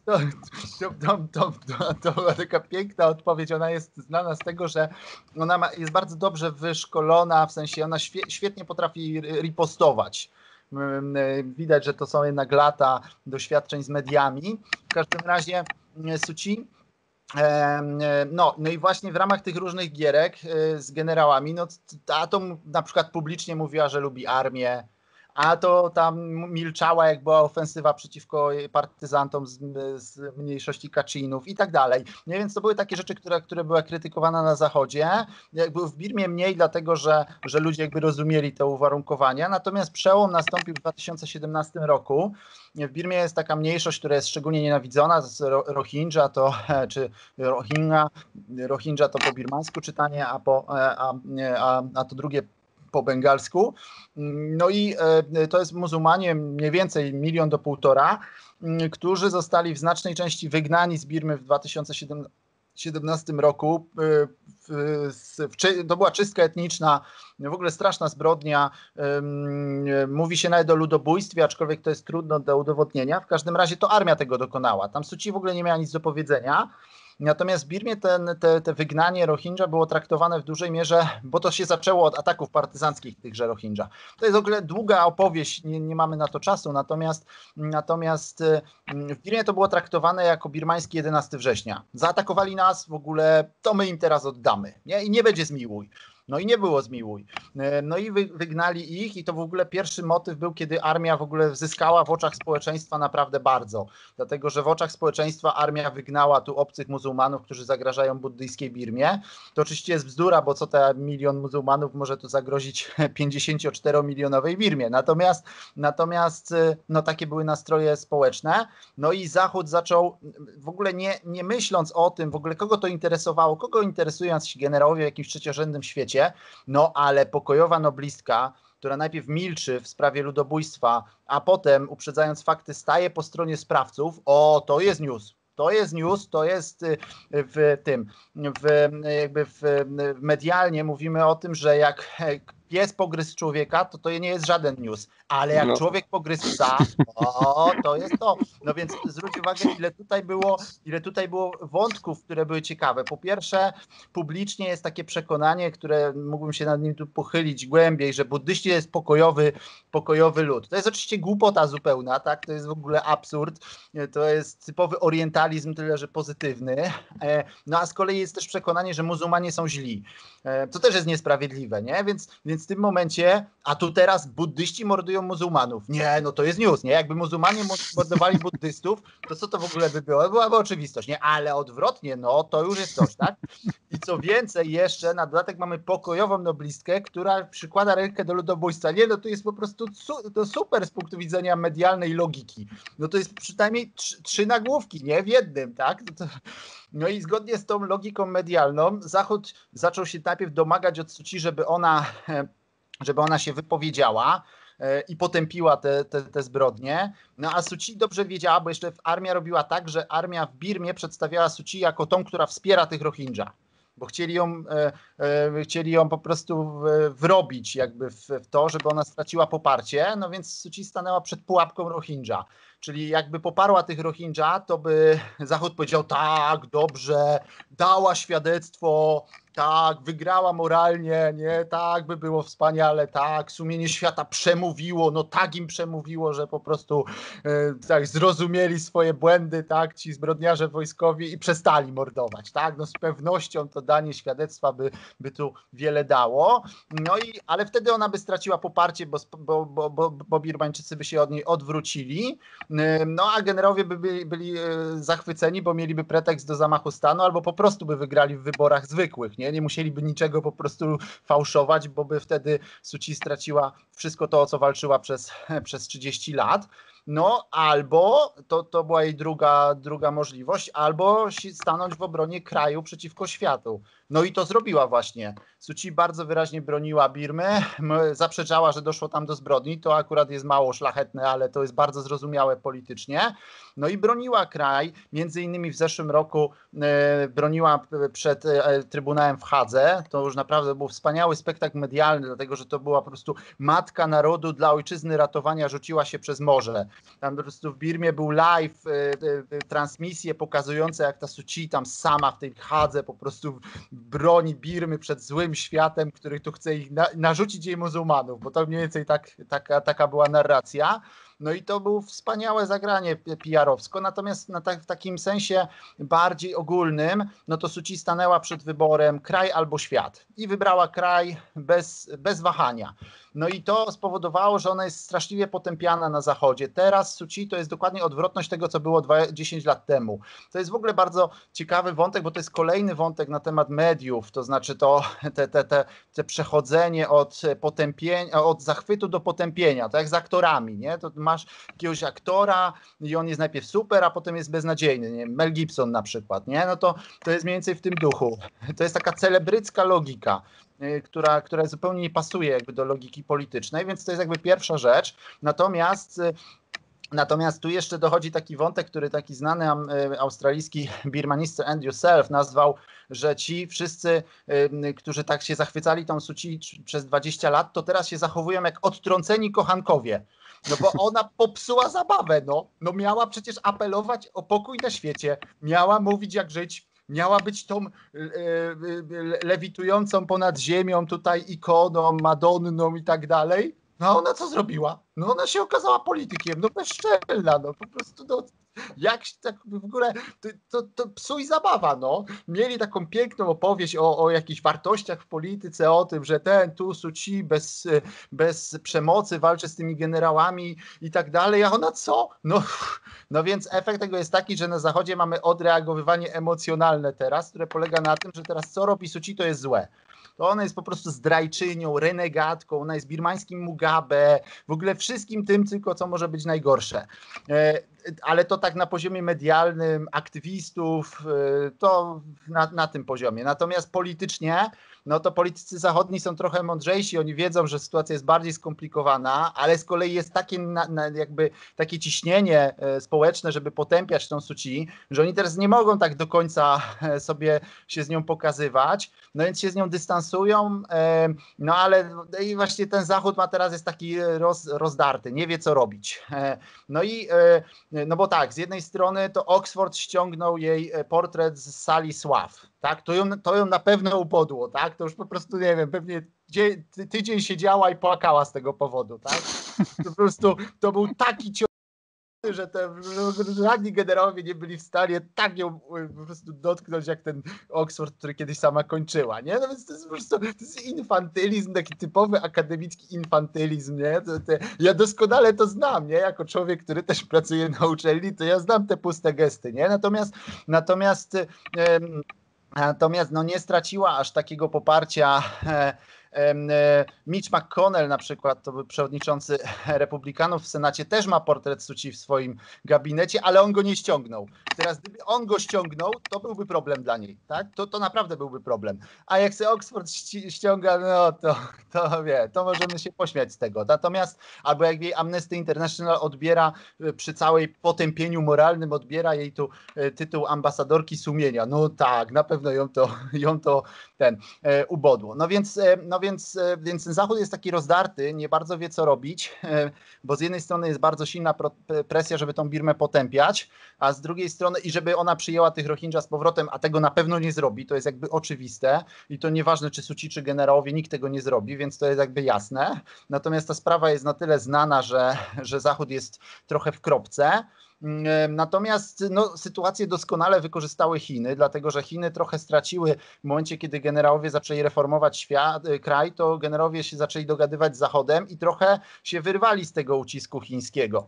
to była taka piękna odpowiedź. Ona jest znana z tego, że ona jest bardzo dobrze wyszkolona, w sensie ona świetnie potrafi ripostować. Widać, że to są jednak lata doświadczeń z mediami. W każdym razie Suu Kyi no i właśnie w ramach tych różnych gierek z generałami, to na przykład publicznie mówiła, że lubi armię, a to tam milczała, jak była ofensywa przeciwko partyzantom z mniejszości Kaczynów i tak dalej. Nie, więc to były takie rzeczy, które były krytykowane na Zachodzie. Jakby w Birmie mniej, dlatego że ludzie jakby rozumieli te uwarunkowania. Natomiast przełom nastąpił w 2017 roku. W Birmie jest taka mniejszość, która jest szczególnie nienawidzona, to jest Rohingya, czy Rohingya to po birmańsku czytanie, a to drugie po bengalsku. No i to jest muzułmanie mniej więcej 1 do 1,5 miliona, którzy zostali w znacznej części wygnani z Birmy w 2017 roku. To była czystka etniczna, w ogóle straszna zbrodnia. Mówi się nawet o ludobójstwie, aczkolwiek to jest trudno do udowodnienia. W każdym razie to armia tego dokonała. Tam Suu Kyi w ogóle nie miała nic do powiedzenia. Natomiast w Birmie te wygnanie Rohingya było traktowane w dużej mierze, bo to się zaczęło od ataków partyzanckich tychże Rohingya. To jest w ogóle długa opowieść, nie mamy na to czasu, natomiast w Birmie to było traktowane jako birmański 11 września. Zaatakowali nas, w ogóle to my im teraz oddamy, nie? I nie będzie zmiłuj. No i nie było zmiłuj. No i wygnali ich i to w ogóle pierwszy motyw był, kiedy armia w ogóle zyskała w oczach społeczeństwa naprawdę bardzo. Dlatego, że w oczach społeczeństwa armia wygnała tu obcych muzułmanów, którzy zagrażają buddyjskiej Birmie. To oczywiście jest bzdura, bo co te 1 milion muzułmanów może tu zagrozić 54-milionowej Birmie. Natomiast no takie były nastroje społeczne. No i Zachód zaczął w ogóle nie myśląc o tym, w ogóle kogo to interesowało, kogo interesują się generałowie w jakimś trzeciorzędnym świecie, no ale pokojowa noblistka, która najpierw milczy w sprawie ludobójstwa, a potem uprzedzając fakty staje po stronie sprawców, to jest news. To jest news, to jest medialnie mówimy o tym, że jak pies pogryzł człowieka, to nie jest żaden news, ale jak człowiek pogryzł psa, to jest to. No więc zwróć uwagę, ile tutaj było wątków, które były ciekawe. Po pierwsze, publicznie jest takie przekonanie, które mógłbym się nad nim tu pochylić głębiej, że buddyści jest pokojowy lud. To jest oczywiście głupota zupełna, tak? To jest w ogóle absurd. To jest typowy orientalizm, tyle że pozytywny. No a z kolei jest też przekonanie, że muzułmanie są źli. To też jest niesprawiedliwe, nie? Więc w tym momencie, a tu teraz buddyści mordują muzułmanów. Nie, no to jest news, nie? Jakby muzułmanie mordowali buddystów, to co to w ogóle by było? Byłaby oczywistość, nie? Ale odwrotnie, no to już jest coś, tak? I co więcej jeszcze, na dodatek mamy pokojową noblistkę, która przykłada rękę do ludobójstwa. Nie, no to jest po prostu to super z punktu widzenia medialnej logiki. No to jest przynajmniej 3 nagłówki, nie? W jednym, tak? No i zgodnie z tą logiką medialną Zachód zaczął się najpierw domagać od Suu Kyi, żeby ona się wypowiedziała i potępiła te zbrodnie. No a Suu Kyi dobrze wiedziała, bo jeszcze armia robiła tak, że armia w Birmie przedstawiała Suu Kyi jako tą, która wspiera tych Rohingya. Bo chcieli ją po prostu wrobić jakby w to, żeby ona straciła poparcie, no więc Suu Kyi stanęła przed pułapką Rohingya. Czyli jakby poparła tych Rohingya, to by Zachód powiedział, tak, dobrze, dała świadectwo, tak, wygrała moralnie, nie, tak by było wspaniale, tak, sumienie świata przemówiło, no tak im przemówiło, że po prostu tak zrozumieli swoje błędy, tak, ci zbrodniarze wojskowi i przestali mordować, tak, no z pewnością to danie świadectwa by tu wiele dało, no i, ale wtedy ona by straciła poparcie, bo Birmańczycy by się od niej odwrócili, no a generałowie by byli zachwyceni, bo mieliby pretekst do zamachu stanu, albo po prostu by wygrali w wyborach zwykłych, nie musieliby niczego po prostu fałszować, bo by wtedy Suu Kyi straciła wszystko to, o co walczyła przez 30 lat. No albo, to była jej druga możliwość, albo stanąć w obronie kraju przeciwko światu. No i to zrobiła właśnie. Suu Kyi bardzo wyraźnie broniła Birmy, zaprzeczała, że doszło tam do zbrodni, to akurat jest mało szlachetne, ale to jest bardzo zrozumiałe politycznie. No i broniła kraj, między innymi w zeszłym roku broniła przed Trybunałem w Hadze. To już naprawdę był wspaniały spektakl medialny, dlatego że to była po prostu matka narodu dla ojczyzny ratowania, rzuciła się przez morze. Tam po prostu w Birmie był live, transmisje pokazujące, jak ta Suu Kyi tam sama w tej Hadze po prostu broni Birmy przed złym światem, który tu chce ich narzucić jej muzułmanów, bo to mniej więcej taka była narracja. No i to było wspaniałe zagranie PR-owsko, natomiast w takim sensie bardziej ogólnym, no to Suu Kyi stanęła przed wyborem kraj albo świat i wybrała kraj bez wahania. No i to spowodowało, że ona jest straszliwie potępiana na Zachodzie. Teraz Suu Kyi to jest dokładnie odwrotność tego, co było 10 lat temu. To jest w ogóle bardzo ciekawy wątek, bo to jest kolejny wątek na temat mediów, to znaczy to te przechodzenie od zachwytu do potępienia, to jak z aktorami, nie? To masz jakiegoś aktora i on jest najpierw super, a potem jest beznadziejny, nie? Mel Gibson na przykład, nie? No to jest mniej więcej w tym duchu. To jest taka celebrycka logika, która zupełnie nie pasuje jakby do logiki politycznej, więc to jest jakby pierwsza rzecz. Natomiast tu jeszcze dochodzi taki wątek, który taki znany australijski birmanista Andrew Self nazwał, że ci wszyscy, którzy tak się zachwycali tą Suu Kyi przez 20 lat, to teraz się zachowują jak odtrąceni kochankowie. No bo ona popsuła zabawę, no miała przecież apelować o pokój na świecie, miała mówić jak żyć, miała być tą lewitującą ponad ziemią tutaj ikoną, Madonną i tak dalej. No ona co zrobiła? No ona się okazała politykiem, no bezczelna, no po prostu, no jak tak w ogóle, to psuj zabawa, no. Mieli taką piękną opowieść o jakichś wartościach w polityce, o tym, że tu Suu Kyi bez przemocy walczy z tymi generałami i tak dalej, a ona co? No więc efekt tego jest taki, że na Zachodzie mamy odreagowywanie emocjonalne teraz, które polega na tym, że teraz co robi Suu Kyi, to jest złe. To ona jest po prostu zdrajczynią, renegatką, ona jest birmańskim Mugabe, w ogóle wszystkim tym tylko, co może być najgorsze. Ale to tak na poziomie medialnym, aktywistów, to na tym poziomie. Natomiast politycznie, no to politycy zachodni są trochę mądrzejsi, oni wiedzą, że sytuacja jest bardziej skomplikowana, ale z kolei jest takie ciśnienie społeczne, żeby potępiać tą Suu Kyi, że oni teraz nie mogą tak do końca sobie się z nią pokazywać, no więc się z nią dystansują, no ale i właśnie ten Zachód jest taki rozdarty, nie wie co robić. No bo tak, z jednej strony to Oxford ściągnął jej portret z sali sław, tak? To ją na pewno upodło, tak? To już po prostu, nie wiem, pewnie tydzień siedziała i płakała z tego powodu, tak? Po prostu to był taki że żadni generałowie nie byli w stanie tak ją po prostu dotknąć jak ten Oxford, który kiedyś sama kończyła, nie? No więc to jest po prostu infantylizm, taki typowy akademicki infantylizm, nie? Ja doskonale to znam, nie? Jako człowiek, który też pracuje na uczelni, to ja znam te puste gesty, nie? Natomiast no nie straciła aż takiego poparcia. Mitch McConnell na przykład, to był przewodniczący Republikanów w Senacie, też ma portret Suu Kyi w swoim gabinecie, ale on go nie ściągnął. Teraz gdyby on go ściągnął, to byłby problem dla niej, tak? To naprawdę byłby problem. A jak się Oxford ściąga, no to możemy się pośmiać z tego. Natomiast, albo jak jej Amnesty International odbiera przy całej potępieniu moralnym, odbiera jej tu tytuł ambasadorki sumienia. No tak, na pewno ją to ubodło. No więc ten Zachód jest taki rozdarty, nie bardzo wie co robić, bo z jednej strony jest bardzo silna presja, żeby tą Birmę potępiać, a z drugiej strony i żeby ona przyjęła tych Rohingya z powrotem, a tego na pewno nie zrobi, to jest jakby oczywiste i to nieważne czy Suu Kyi, czy generałowie, nikt tego nie zrobi, więc to jest jakby jasne. Natomiast ta sprawa jest na tyle znana, że Zachód jest trochę w kropce. Natomiast sytuację doskonale wykorzystały Chiny, dlatego że Chiny trochę straciły w momencie, kiedy generałowie zaczęli reformować kraj, to generałowie się zaczęli dogadywać z Zachodem i trochę się wyrwali z tego ucisku chińskiego.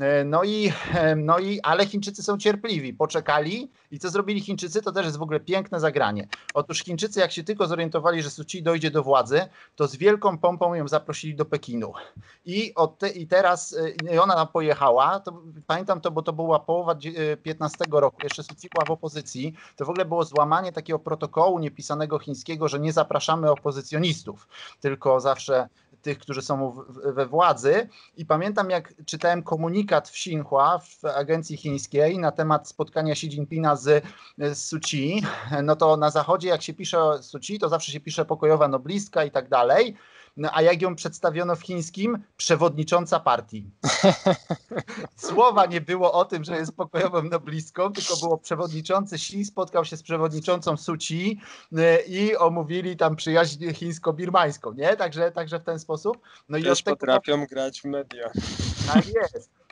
Ale Chińczycy są cierpliwi, poczekali i co zrobili Chińczycy, to też jest w ogóle piękne zagranie. Otóż Chińczycy, jak się tylko zorientowali, że Suu Kyi dojdzie do władzy, to z wielką pompą ją zaprosili do Pekinu. I teraz ona tam pojechała, pamiętam to, bo to była połowa 15 roku, jeszcze Suu Kyi była w opozycji, to w ogóle było złamanie takiego protokołu niepisanego chińskiego, że nie zapraszamy opozycjonistów, tylko zawsze tych, którzy są we władzy. I pamiętam, jak czytałem komunikat w Xinhua, w agencji chińskiej na temat spotkania Xi Jinpinga z Suu Kyi, no to na Zachodzie jak się pisze o Suu Kyi, to zawsze się pisze pokojowa noblistka i tak dalej. No, a jak ją przedstawiono w chińskim? Przewodnicząca partii. Słowa nie było o tym, że jest pokojową noblistką, tylko było przewodniczący Xi spotkał się z przewodniczącą Suu Kyi i omówili tam przyjaźń chińsko-birmańską, nie? Także w ten sposób. No i też potrafią grać w media. Tak jest.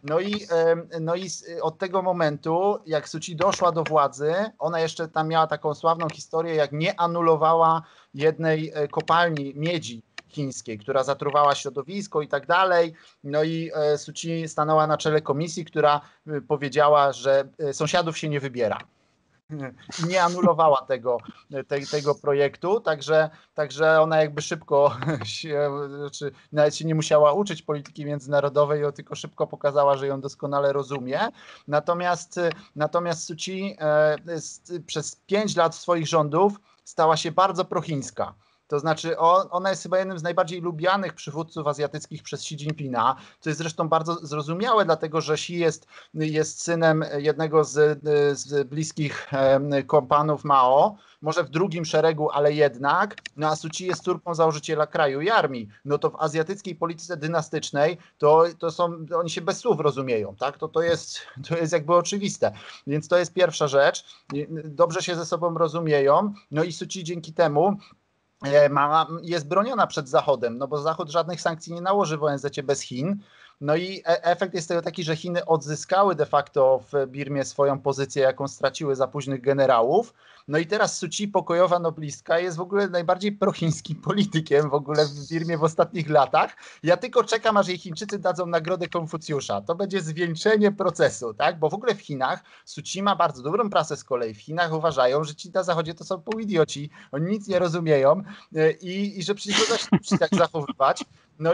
No i od tego momentu, jak Suu Kyi doszła do władzy, ona jeszcze tam miała taką sławną historię, jak nie anulowała jednej kopalni miedzi chińskiej, która zatruwała środowisko i tak dalej. No i Suu Kyi stanęła na czele komisji, która powiedziała, że sąsiadów się nie wybiera. I nie anulowała tego projektu, także ona jakby szybko znaczy nawet się nie musiała uczyć polityki międzynarodowej, tylko szybko pokazała, że ją doskonale rozumie. Natomiast Suu Kyi przez 5 lat swoich rządów stała się bardzo prochińska. To znaczy ona jest chyba jednym z najbardziej lubianych przywódców azjatyckich przez Xi Jinpinga, co jest zresztą bardzo zrozumiałe, dlatego że Xi jest synem jednego z bliskich kompanów Mao, może w drugim szeregu, ale jednak, no a Suu Kyi jest córką założyciela kraju i armii. No to w azjatyckiej polityce dynastycznej oni się bez słów rozumieją, tak? To jest jakby oczywiste. Więc to jest pierwsza rzecz. Dobrze się ze sobą rozumieją, no i Suu Kyi dzięki temu jest broniona przed Zachodem, no bo Zachód żadnych sankcji nie nałoży w ONZ-cie bez Chin. No i efekt jest tego taki, że Chiny odzyskały de facto w Birmie swoją pozycję, jaką straciły za późnych generałów. No i teraz Suu Kyi, pokojowa noblistka, jest w ogóle najbardziej prochińskim politykiem w ogóle w Birmie w ostatnich latach. Ja tylko czekam, aż jej Chińczycy dadzą nagrodę Konfucjusza. To będzie zwieńczenie procesu, tak? Bo w ogóle w Chinach Suu Kyi ma bardzo dobrą prasę z kolei. W Chinach uważają, że ci na Zachodzie to są półidioci, oni nic nie rozumieją i że przecież to się tak zachowywać. No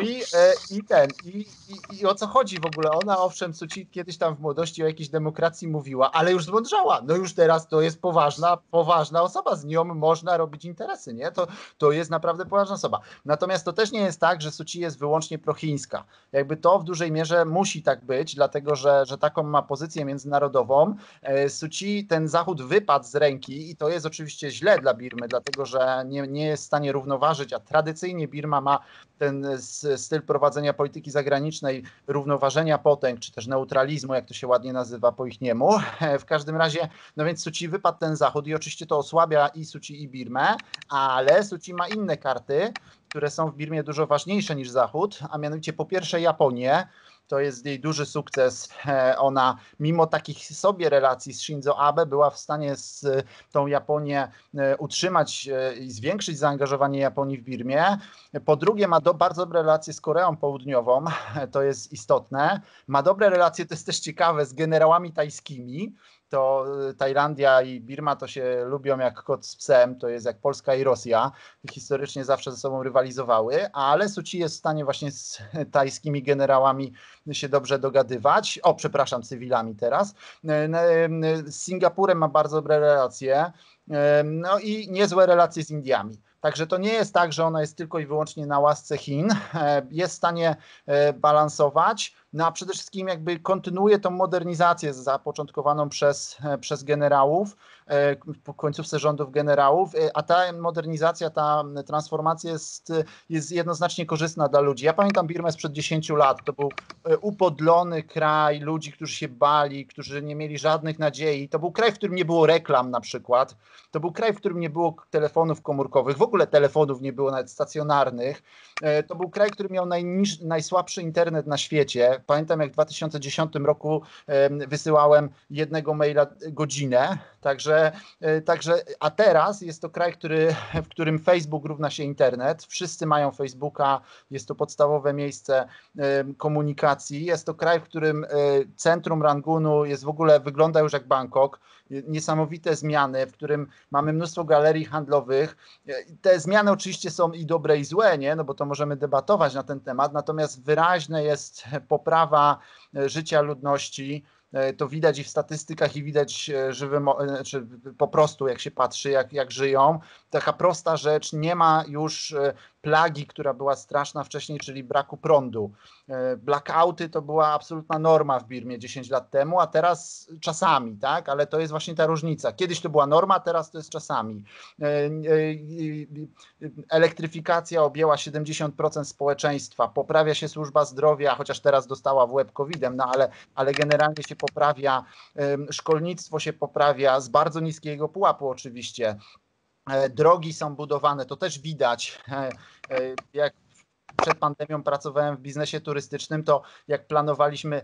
i o co chodzi w ogóle? Ona owszem, Suu Kyi kiedyś tam w młodości o jakiejś demokracji mówiła, ale już zmądrzała. No już teraz to jest poważna osoba, z nią można robić interesy, nie? To jest naprawdę poważna osoba. Natomiast to też nie jest tak, że Suu Kyi jest wyłącznie prochińska. Jakby to w dużej mierze musi tak być, dlatego że taką ma pozycję międzynarodową. Suu Kyi ten Zachód wypadł z ręki i to jest oczywiście źle dla Birmy, dlatego że nie jest w stanie równoważyć, a tradycyjnie Birma ma ten styl prowadzenia polityki zagranicznej, równoważenia potęg, czy też neutralizmu, jak to się ładnie nazywa po ich niemu. W każdym razie, no więc Suu Kyi wypadł ten Zachód i oczywiście to osłabia i Suu Kyi i Birmę, ale Suu Kyi ma inne karty, które są w Birmie dużo ważniejsze niż Zachód, a mianowicie po pierwsze Japonię. To jest jej duży sukces. Ona mimo takich sobie relacji z Shinzo Abe była w stanie tą Japonię utrzymać i zwiększyć zaangażowanie Japonii w Birmie. Po drugie ma bardzo dobre relacje z Koreą Południową, to jest istotne. Ma dobre relacje, to jest też ciekawe, z generałami tajskimi. To Tajlandia i Birma to się lubią jak kot z psem, to jest jak Polska i Rosja. Historycznie zawsze ze sobą rywalizowały, ale Suu Kyi jest w stanie właśnie z tajskimi generałami się dobrze dogadywać. O, przepraszam, cywilami teraz. Z Singapurem ma bardzo dobre relacje, no i niezłe relacje z Indiami. Także to nie jest tak, że ona jest tylko i wyłącznie na łasce Chin. Jest w stanie balansować, no a przede wszystkim jakby kontynuuje tą modernizację zapoczątkowaną przez generałów, w końcówce rządów generałów, a ta modernizacja, ta transformacja jest jednoznacznie korzystna dla ludzi. Ja pamiętam Birmę sprzed 10 lat, to był upodlony kraj ludzi, którzy się bali, którzy nie mieli żadnych nadziei. To był kraj, w którym nie było reklam na przykład. To był kraj, w którym nie było telefonów komórkowych, w ogóle telefonów nie było nawet stacjonarnych. To był kraj, który miał najsłabszy internet na świecie. Pamiętam, jak w 2010 roku wysyłałem jednego maila godzinę, a teraz jest to kraj, w którym Facebook równa się internet. Wszyscy mają Facebooka, jest to podstawowe miejsce komunikacji. Jest to kraj, w którym centrum Rangunu wygląda już jak Bangkok. Niesamowite zmiany, w którym mamy mnóstwo galerii handlowych. Te zmiany oczywiście są i dobre i złe, nie? No bo to możemy debatować na ten temat, natomiast wyraźna jest poprawa życia ludności. To widać i w statystykach, i widać czy po prostu jak się patrzy, jak żyją. Taka prosta rzecz, nie ma już plagi, która była straszna wcześniej, czyli braku prądu. Blackouty to była absolutna norma w Birmie 10 lat temu, a teraz czasami, tak? Ale to jest właśnie ta różnica. Kiedyś to była norma, teraz to jest czasami. Elektryfikacja objęła 70% społeczeństwa, poprawia się służba zdrowia, chociaż teraz dostała w łeb COVID-em, no ale generalnie się poprawia, szkolnictwo się poprawia z bardzo niskiego pułapu oczywiście. Drogi są budowane, to też widać, jak przed pandemią pracowałem w biznesie turystycznym, to jak planowaliśmy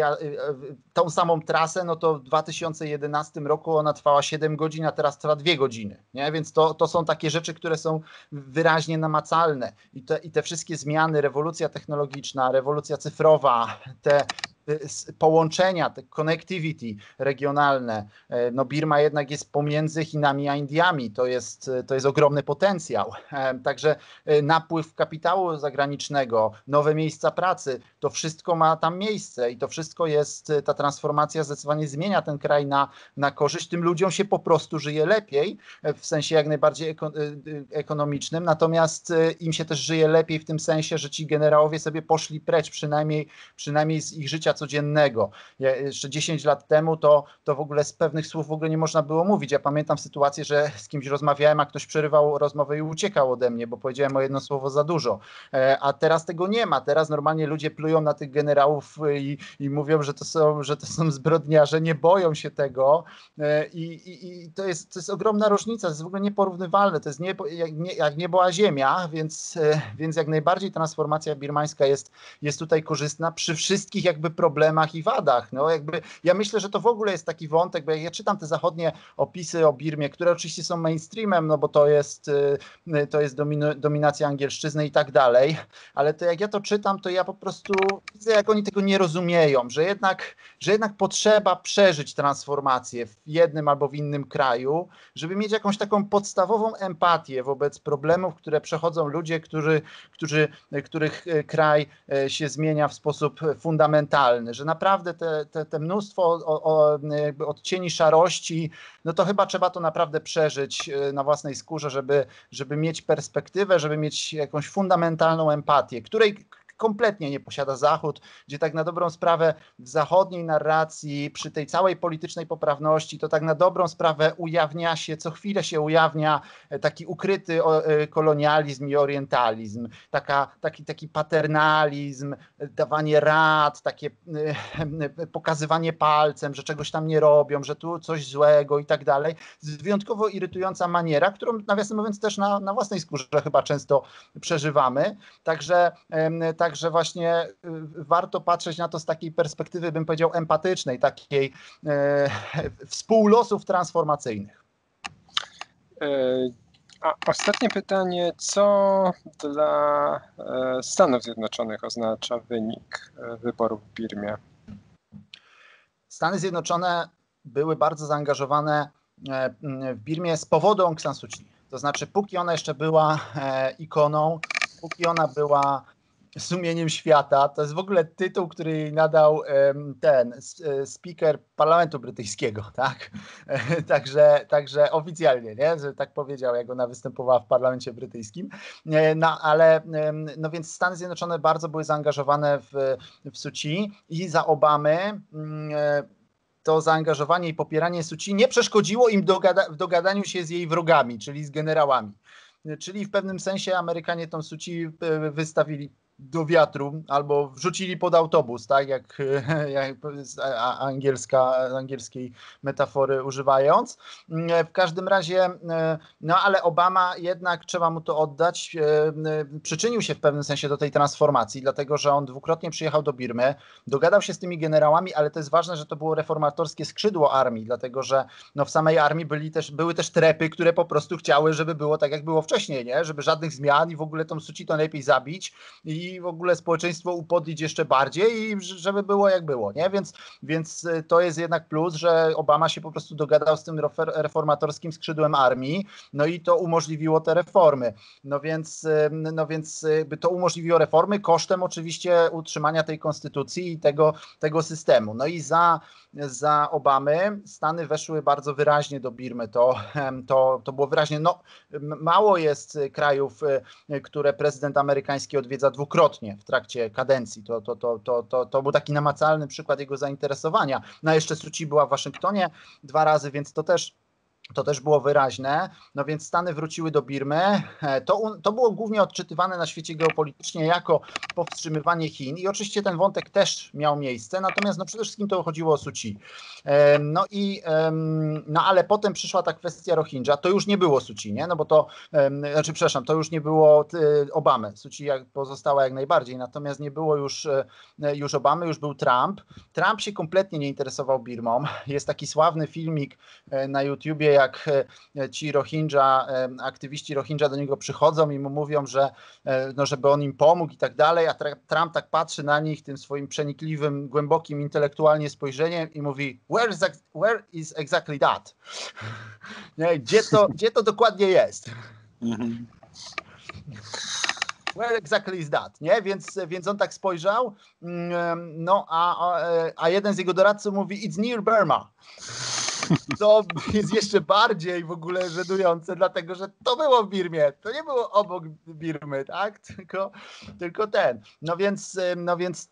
tą samą trasę, no to w 2011 roku ona trwała 7 godzin, a teraz trwa 2 godziny. Nie? Więc to są takie rzeczy, które są wyraźnie namacalne. I te wszystkie zmiany, rewolucja technologiczna, rewolucja cyfrowa, te połączenia, te connectivity regionalne. No Birma jednak jest pomiędzy Chinami a Indiami. To jest ogromny potencjał. Także napływ kapitału zagranicznego, nowe miejsca pracy, to wszystko ma tam miejsce i to wszystko jest, ta transformacja zdecydowanie zmienia ten kraj na korzyść. Tym ludziom się po prostu żyje lepiej, w sensie jak najbardziej ekonomicznym, natomiast im się też żyje lepiej w tym sensie, że ci generałowie sobie poszli precz, przynajmniej z ich życia codziennego. Jeszcze 10 lat temu to w ogóle z pewnych słów w ogóle nie można było mówić. Ja pamiętam sytuację, że z kimś rozmawiałem, a ktoś przerywał rozmowę i uciekał ode mnie, bo powiedziałem o jedno słowo za dużo. A teraz tego nie ma. Teraz normalnie ludzie plują na tych generałów i mówią, że to są zbrodniarze, nie boją się tego i to jest ogromna różnica, to jest w ogóle nieporównywalne, to jest jak niebo a ziemia, więc jak najbardziej transformacja birmańska jest tutaj korzystna przy wszystkich jakby problemach i wadach. No jakby ja myślę, że to w ogóle jest taki wątek, bo jak ja czytam te zachodnie opisy o Birmie, które oczywiście są mainstreamem, no bo to jest dominacja angielszczyzny i tak dalej, ale to jak ja to czytam, to ja po prostu widzę, jak oni tego nie rozumieją, że jednak potrzeba przeżyć transformację w jednym albo w innym kraju, żeby mieć jakąś taką podstawową empatię wobec problemów, które przechodzą ludzie, których kraj się zmienia w sposób fundamentalny, że naprawdę te mnóstwo odcieni szarości, no to chyba trzeba to naprawdę przeżyć na własnej skórze, żeby mieć perspektywę, żeby mieć jakąś fundamentalną empatię, której kompletnie nie posiada Zachód, gdzie tak na dobrą sprawę w zachodniej narracji, przy tej całej politycznej poprawności, to tak na dobrą sprawę ujawnia się, co chwilę się ujawnia taki ukryty kolonializm i orientalizm, taki paternalizm, dawanie rad, takie pokazywanie palcem, że czegoś tam nie robią, że tu coś złego i tak dalej. Wyjątkowo irytująca maniera, którą nawiasem mówiąc też na własnej skórze chyba często przeżywamy. Także właśnie warto patrzeć na to z takiej perspektywy, bym powiedział, empatycznej, takiej współlosów transformacyjnych. A ostatnie pytanie, co dla Stanów Zjednoczonych oznacza wynik wyborów w Birmie? Stany Zjednoczone były bardzo zaangażowane w Birmie z powodu Aung San Suu Kyi. To znaczy, póki ona jeszcze była ikoną, póki ona była sumieniem świata, to jest w ogóle tytuł, który jej nadał speaker Parlamentu Brytyjskiego, tak? Także oficjalnie, nie? Że tak powiedział, jak ona występowała w Parlamencie Brytyjskim. No więc Stany Zjednoczone bardzo były zaangażowane w Suu Kyi i za Obamy to zaangażowanie i popieranie Suu Kyi nie przeszkodziło im w dogadaniu się z jej wrogami, czyli z generałami. Czyli w pewnym sensie Amerykanie tą Suu Kyi wystawili do wiatru albo wrzucili pod autobus, tak jak angielskiej metafory używając. W każdym razie, no ale Obama jednak, trzeba mu to oddać, przyczynił się w pewnym sensie do tej transformacji, dlatego że on dwukrotnie przyjechał do Birmy, dogadał się z tymi generałami, ale to jest ważne, że to było reformatorskie skrzydło armii, dlatego że no, w samej armii były też trepy, które po prostu chciały, żeby było tak, jak było wcześniej, nie? Żeby żadnych zmian i w ogóle tą Suu Kyi to najlepiej zabić i w ogóle społeczeństwo upodlić jeszcze bardziej i żeby było jak było, nie? Więc to jest jednak plus, że Obama się po prostu dogadał z tym reformatorskim skrzydłem armii, no i to umożliwiło te reformy. No więc by to umożliwiło reformy kosztem oczywiście utrzymania tej konstytucji i tego systemu. No i za Obamy Stany weszły bardzo wyraźnie do Birmy. To było wyraźnie, no mało jest krajów, które prezydent amerykański odwiedza dwukrotnie w trakcie kadencji. To był taki namacalny przykład jego zainteresowania. No a jeszcze Suu Kyi była w Waszyngtonie 2 razy, więc to też To też było wyraźne, no więc Stany wróciły do Birmy. To było głównie odczytywane na świecie geopolitycznie jako powstrzymywanie Chin i oczywiście ten wątek też miał miejsce, natomiast no przede wszystkim to chodziło o Suu Kyi. No ale potem przyszła ta kwestia Rohingya, to już nie było Suu Kyi, nie? No bo to, przepraszam, to już nie było Obamy, Suu Kyi pozostała jak najbardziej, natomiast nie było już Obamy, już był Trump. Trump się kompletnie nie interesował Birmą. Jest taki sławny filmik na YouTubie, jak ci Rohingya, aktywiści Rohingya do niego przychodzą i mu mówią, że no, żeby on im pomógł i tak dalej, a Trump tak patrzy na nich tym swoim przenikliwym, głębokim intelektualnie spojrzeniem i mówi where is exactly that? Nie, gdzie to dokładnie jest? Where exactly is that? Nie? Więc on tak spojrzał, no a jeden z jego doradców mówi it's near Burma. To jest jeszcze bardziej w ogóle żenujące, dlatego że to było w Birmie, to nie było obok Birmy, tak? Tylko ten. No więc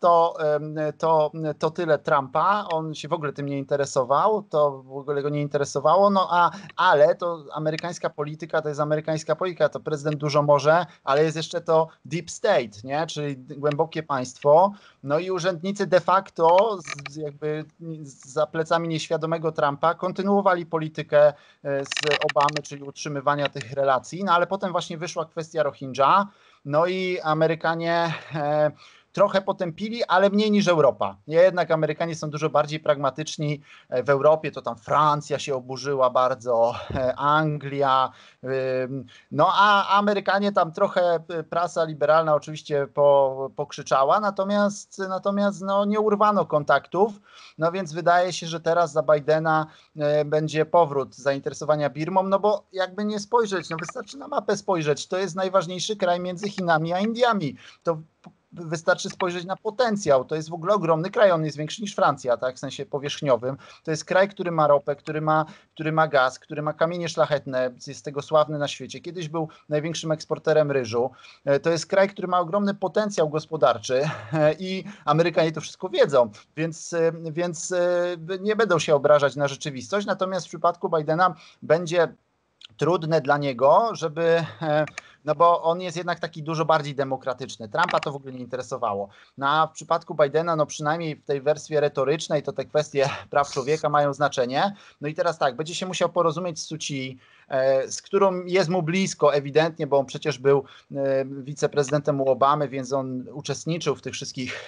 to tyle Trumpa, on się w ogóle tym nie interesował, to w ogóle go nie interesowało, ale to amerykańska polityka, to jest amerykańska polityka, to prezydent dużo może, ale jest jeszcze to deep state, nie? Czyli głębokie państwo, no i urzędnicy de facto jakby za plecami nieświadomego Trumpa kontynuowali politykę z Obamy, czyli utrzymywania tych relacji, no ale potem właśnie wyszła kwestia Rohingya, no i Amerykanie trochę potępili, ale mniej niż Europa. Jednak Amerykanie są dużo bardziej pragmatyczni. W Europie to tam Francja się oburzyła bardzo, Anglia, no a Amerykanie tam trochę prasa liberalna oczywiście pokrzyczała, natomiast no, nie urwano kontaktów, no więc wydaje się, że teraz za Bidena będzie powrót zainteresowania Birmą, no bo jakby nie spojrzeć, no wystarczy na mapę spojrzeć, to jest najważniejszy kraj między Chinami a Indiami. To wystarczy spojrzeć na potencjał. To jest w ogóle ogromny kraj, on jest większy niż Francja, tak, w sensie powierzchniowym. To jest kraj, który ma ropę, który ma gaz, który ma kamienie szlachetne, jest z tego sławny na świecie. Kiedyś był największym eksporterem ryżu. To jest kraj, który ma ogromny potencjał gospodarczy i Amerykanie to wszystko wiedzą, więc nie będą się obrażać na rzeczywistość. Natomiast w przypadku Bidena będzie trudne dla niego, no bo on jest jednak taki dużo bardziej demokratyczny. Trumpa to w ogóle nie interesowało. No a w przypadku Bidena, no przynajmniej w tej wersji retorycznej, to te kwestie praw człowieka mają znaczenie. No i teraz tak, będzie się musiał porozumieć z Suu Kyi, z którą jest mu blisko ewidentnie, bo on przecież był wiceprezydentem u Obamy, więc on uczestniczył w tych wszystkich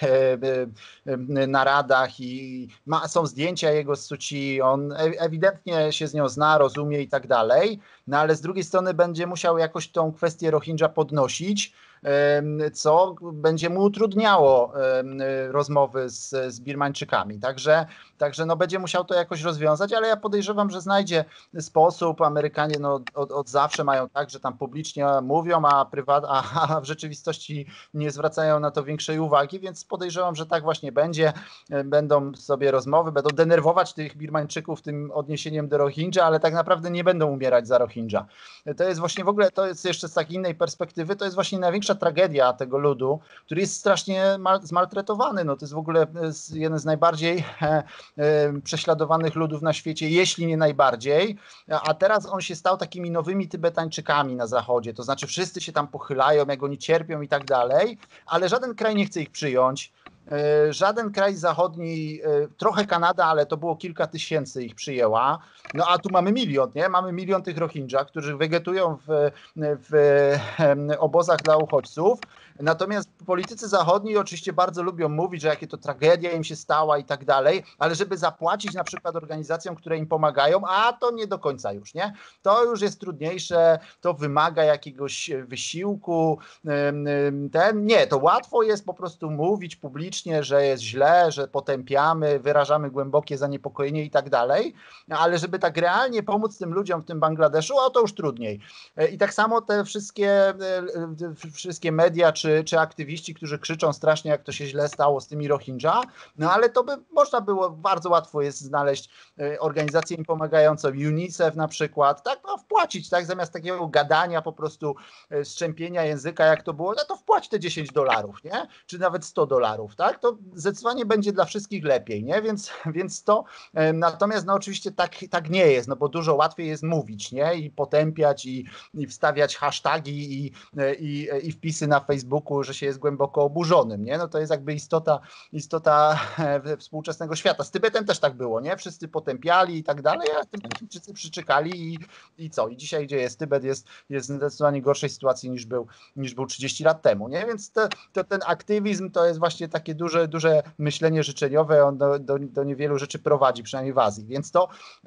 naradach i są zdjęcia jego z Suu Kyi, on ewidentnie się z nią zna, rozumie i tak dalej, no ale z drugiej strony będzie musiał jakoś tą kwestię Rohingya podnosić, co będzie mu utrudniało rozmowy z Birmańczykami. Także no będzie musiał to jakoś rozwiązać, ale ja podejrzewam, że znajdzie sposób. Amerykanie no, od zawsze mają tak, że tam publicznie mówią, a w rzeczywistości nie zwracają na to większej uwagi, więc podejrzewam, że tak właśnie będzie. Będą sobie rozmowy, będą denerwować tych Birmańczyków tym odniesieniem do Rohingya, ale tak naprawdę nie będą umierać za Rohingya. To jest właśnie w ogóle, to jest jeszcze z takiej innej perspektywy, to jest właśnie największa tragedia tego ludu, który jest strasznie zmaltretowany. No, to jest w ogóle jeden z najbardziej prześladowanych ludów na świecie, jeśli nie najbardziej, a teraz on się stał takimi nowymi Tybetańczykami na zachodzie, to znaczy wszyscy się tam pochylają, jak oni cierpią i tak dalej, ale żaden kraj nie chce ich przyjąć. Żaden kraj zachodni, trochę Kanada, ale to było kilka tysięcy ich przyjęła. No a tu mamy milion, nie? Mamy milion tych Rohingya, którzy wegetują w obozach dla uchodźców. Natomiast politycy zachodni oczywiście bardzo lubią mówić, że jakie to tragedia im się stała i tak dalej, ale żeby zapłacić na przykład organizacjom, które im pomagają, a to nie do końca już, nie? To już jest trudniejsze, to wymaga jakiegoś wysiłku. Nie, to łatwo jest po prostu mówić publicznie, że jest źle, że potępiamy, wyrażamy głębokie zaniepokojenie i tak dalej, ale żeby tak realnie pomóc tym ludziom w tym Bangladeszu, to już trudniej. I tak samo te wszystkie media czy aktywiści, którzy krzyczą strasznie, jak to się źle stało z tymi Rohingya, no ale to by można było, bardzo łatwo jest znaleźć organizację im pomagającą, UNICEF na przykład, tak, no wpłacić, tak, zamiast takiego gadania po prostu, strzępienia języka, jak to było, no to wpłać te $10, nie? Czy nawet $100, tak? To zdecydowanie będzie dla wszystkich lepiej, nie? Więc to, natomiast no oczywiście tak nie jest, no bo dużo łatwiej jest mówić, nie? I potępiać i wstawiać hashtagi i wpisy na Facebooku, że się jest głęboko oburzonym, nie? No to jest jakby istota współczesnego świata. Z Tybetem też tak było, nie? Wszyscy potępiali i tak dalej, a Tybetczycy przyczekali i co? I dzisiaj gdzie jest Tybet jest w zdecydowanie gorszej sytuacji niż był 30 lat temu, nie? Więc ten aktywizm to jest właśnie takie duże myślenie życzeniowe, on do niewielu rzeczy prowadzi, przynajmniej w Azji, więc to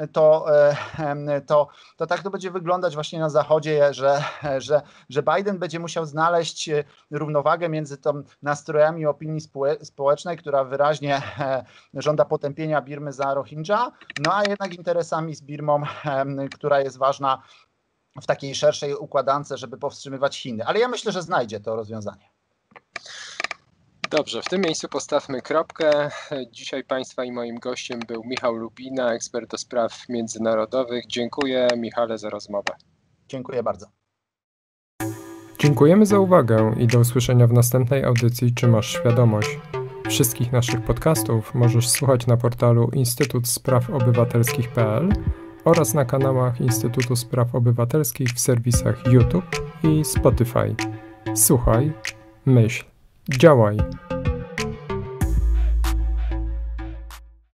tak to będzie wyglądać właśnie na Zachodzie, że Biden będzie musiał znaleźć równowagę między tą nastrojami opinii społecznej, która wyraźnie żąda potępienia Birmy za Rohingya, no a jednak interesami z Birmą, która jest ważna w takiej szerszej układance, żeby powstrzymywać Chiny. Ale ja myślę, że znajdzie to rozwiązanie. Dobrze, w tym miejscu postawmy kropkę. Dzisiaj Państwa i moim gościem był Michał Lubina, ekspert do spraw międzynarodowych. Dziękuję, Michale, za rozmowę. Dziękuję bardzo. Dziękujemy za uwagę i do usłyszenia w następnej audycji Czy masz świadomość? Wszystkich naszych podcastów możesz słuchać na portalu instytutspraw-obywatelskich.pl oraz na kanałach Instytutu Spraw Obywatelskich w serwisach YouTube i Spotify. Słuchaj, myśl, działaj.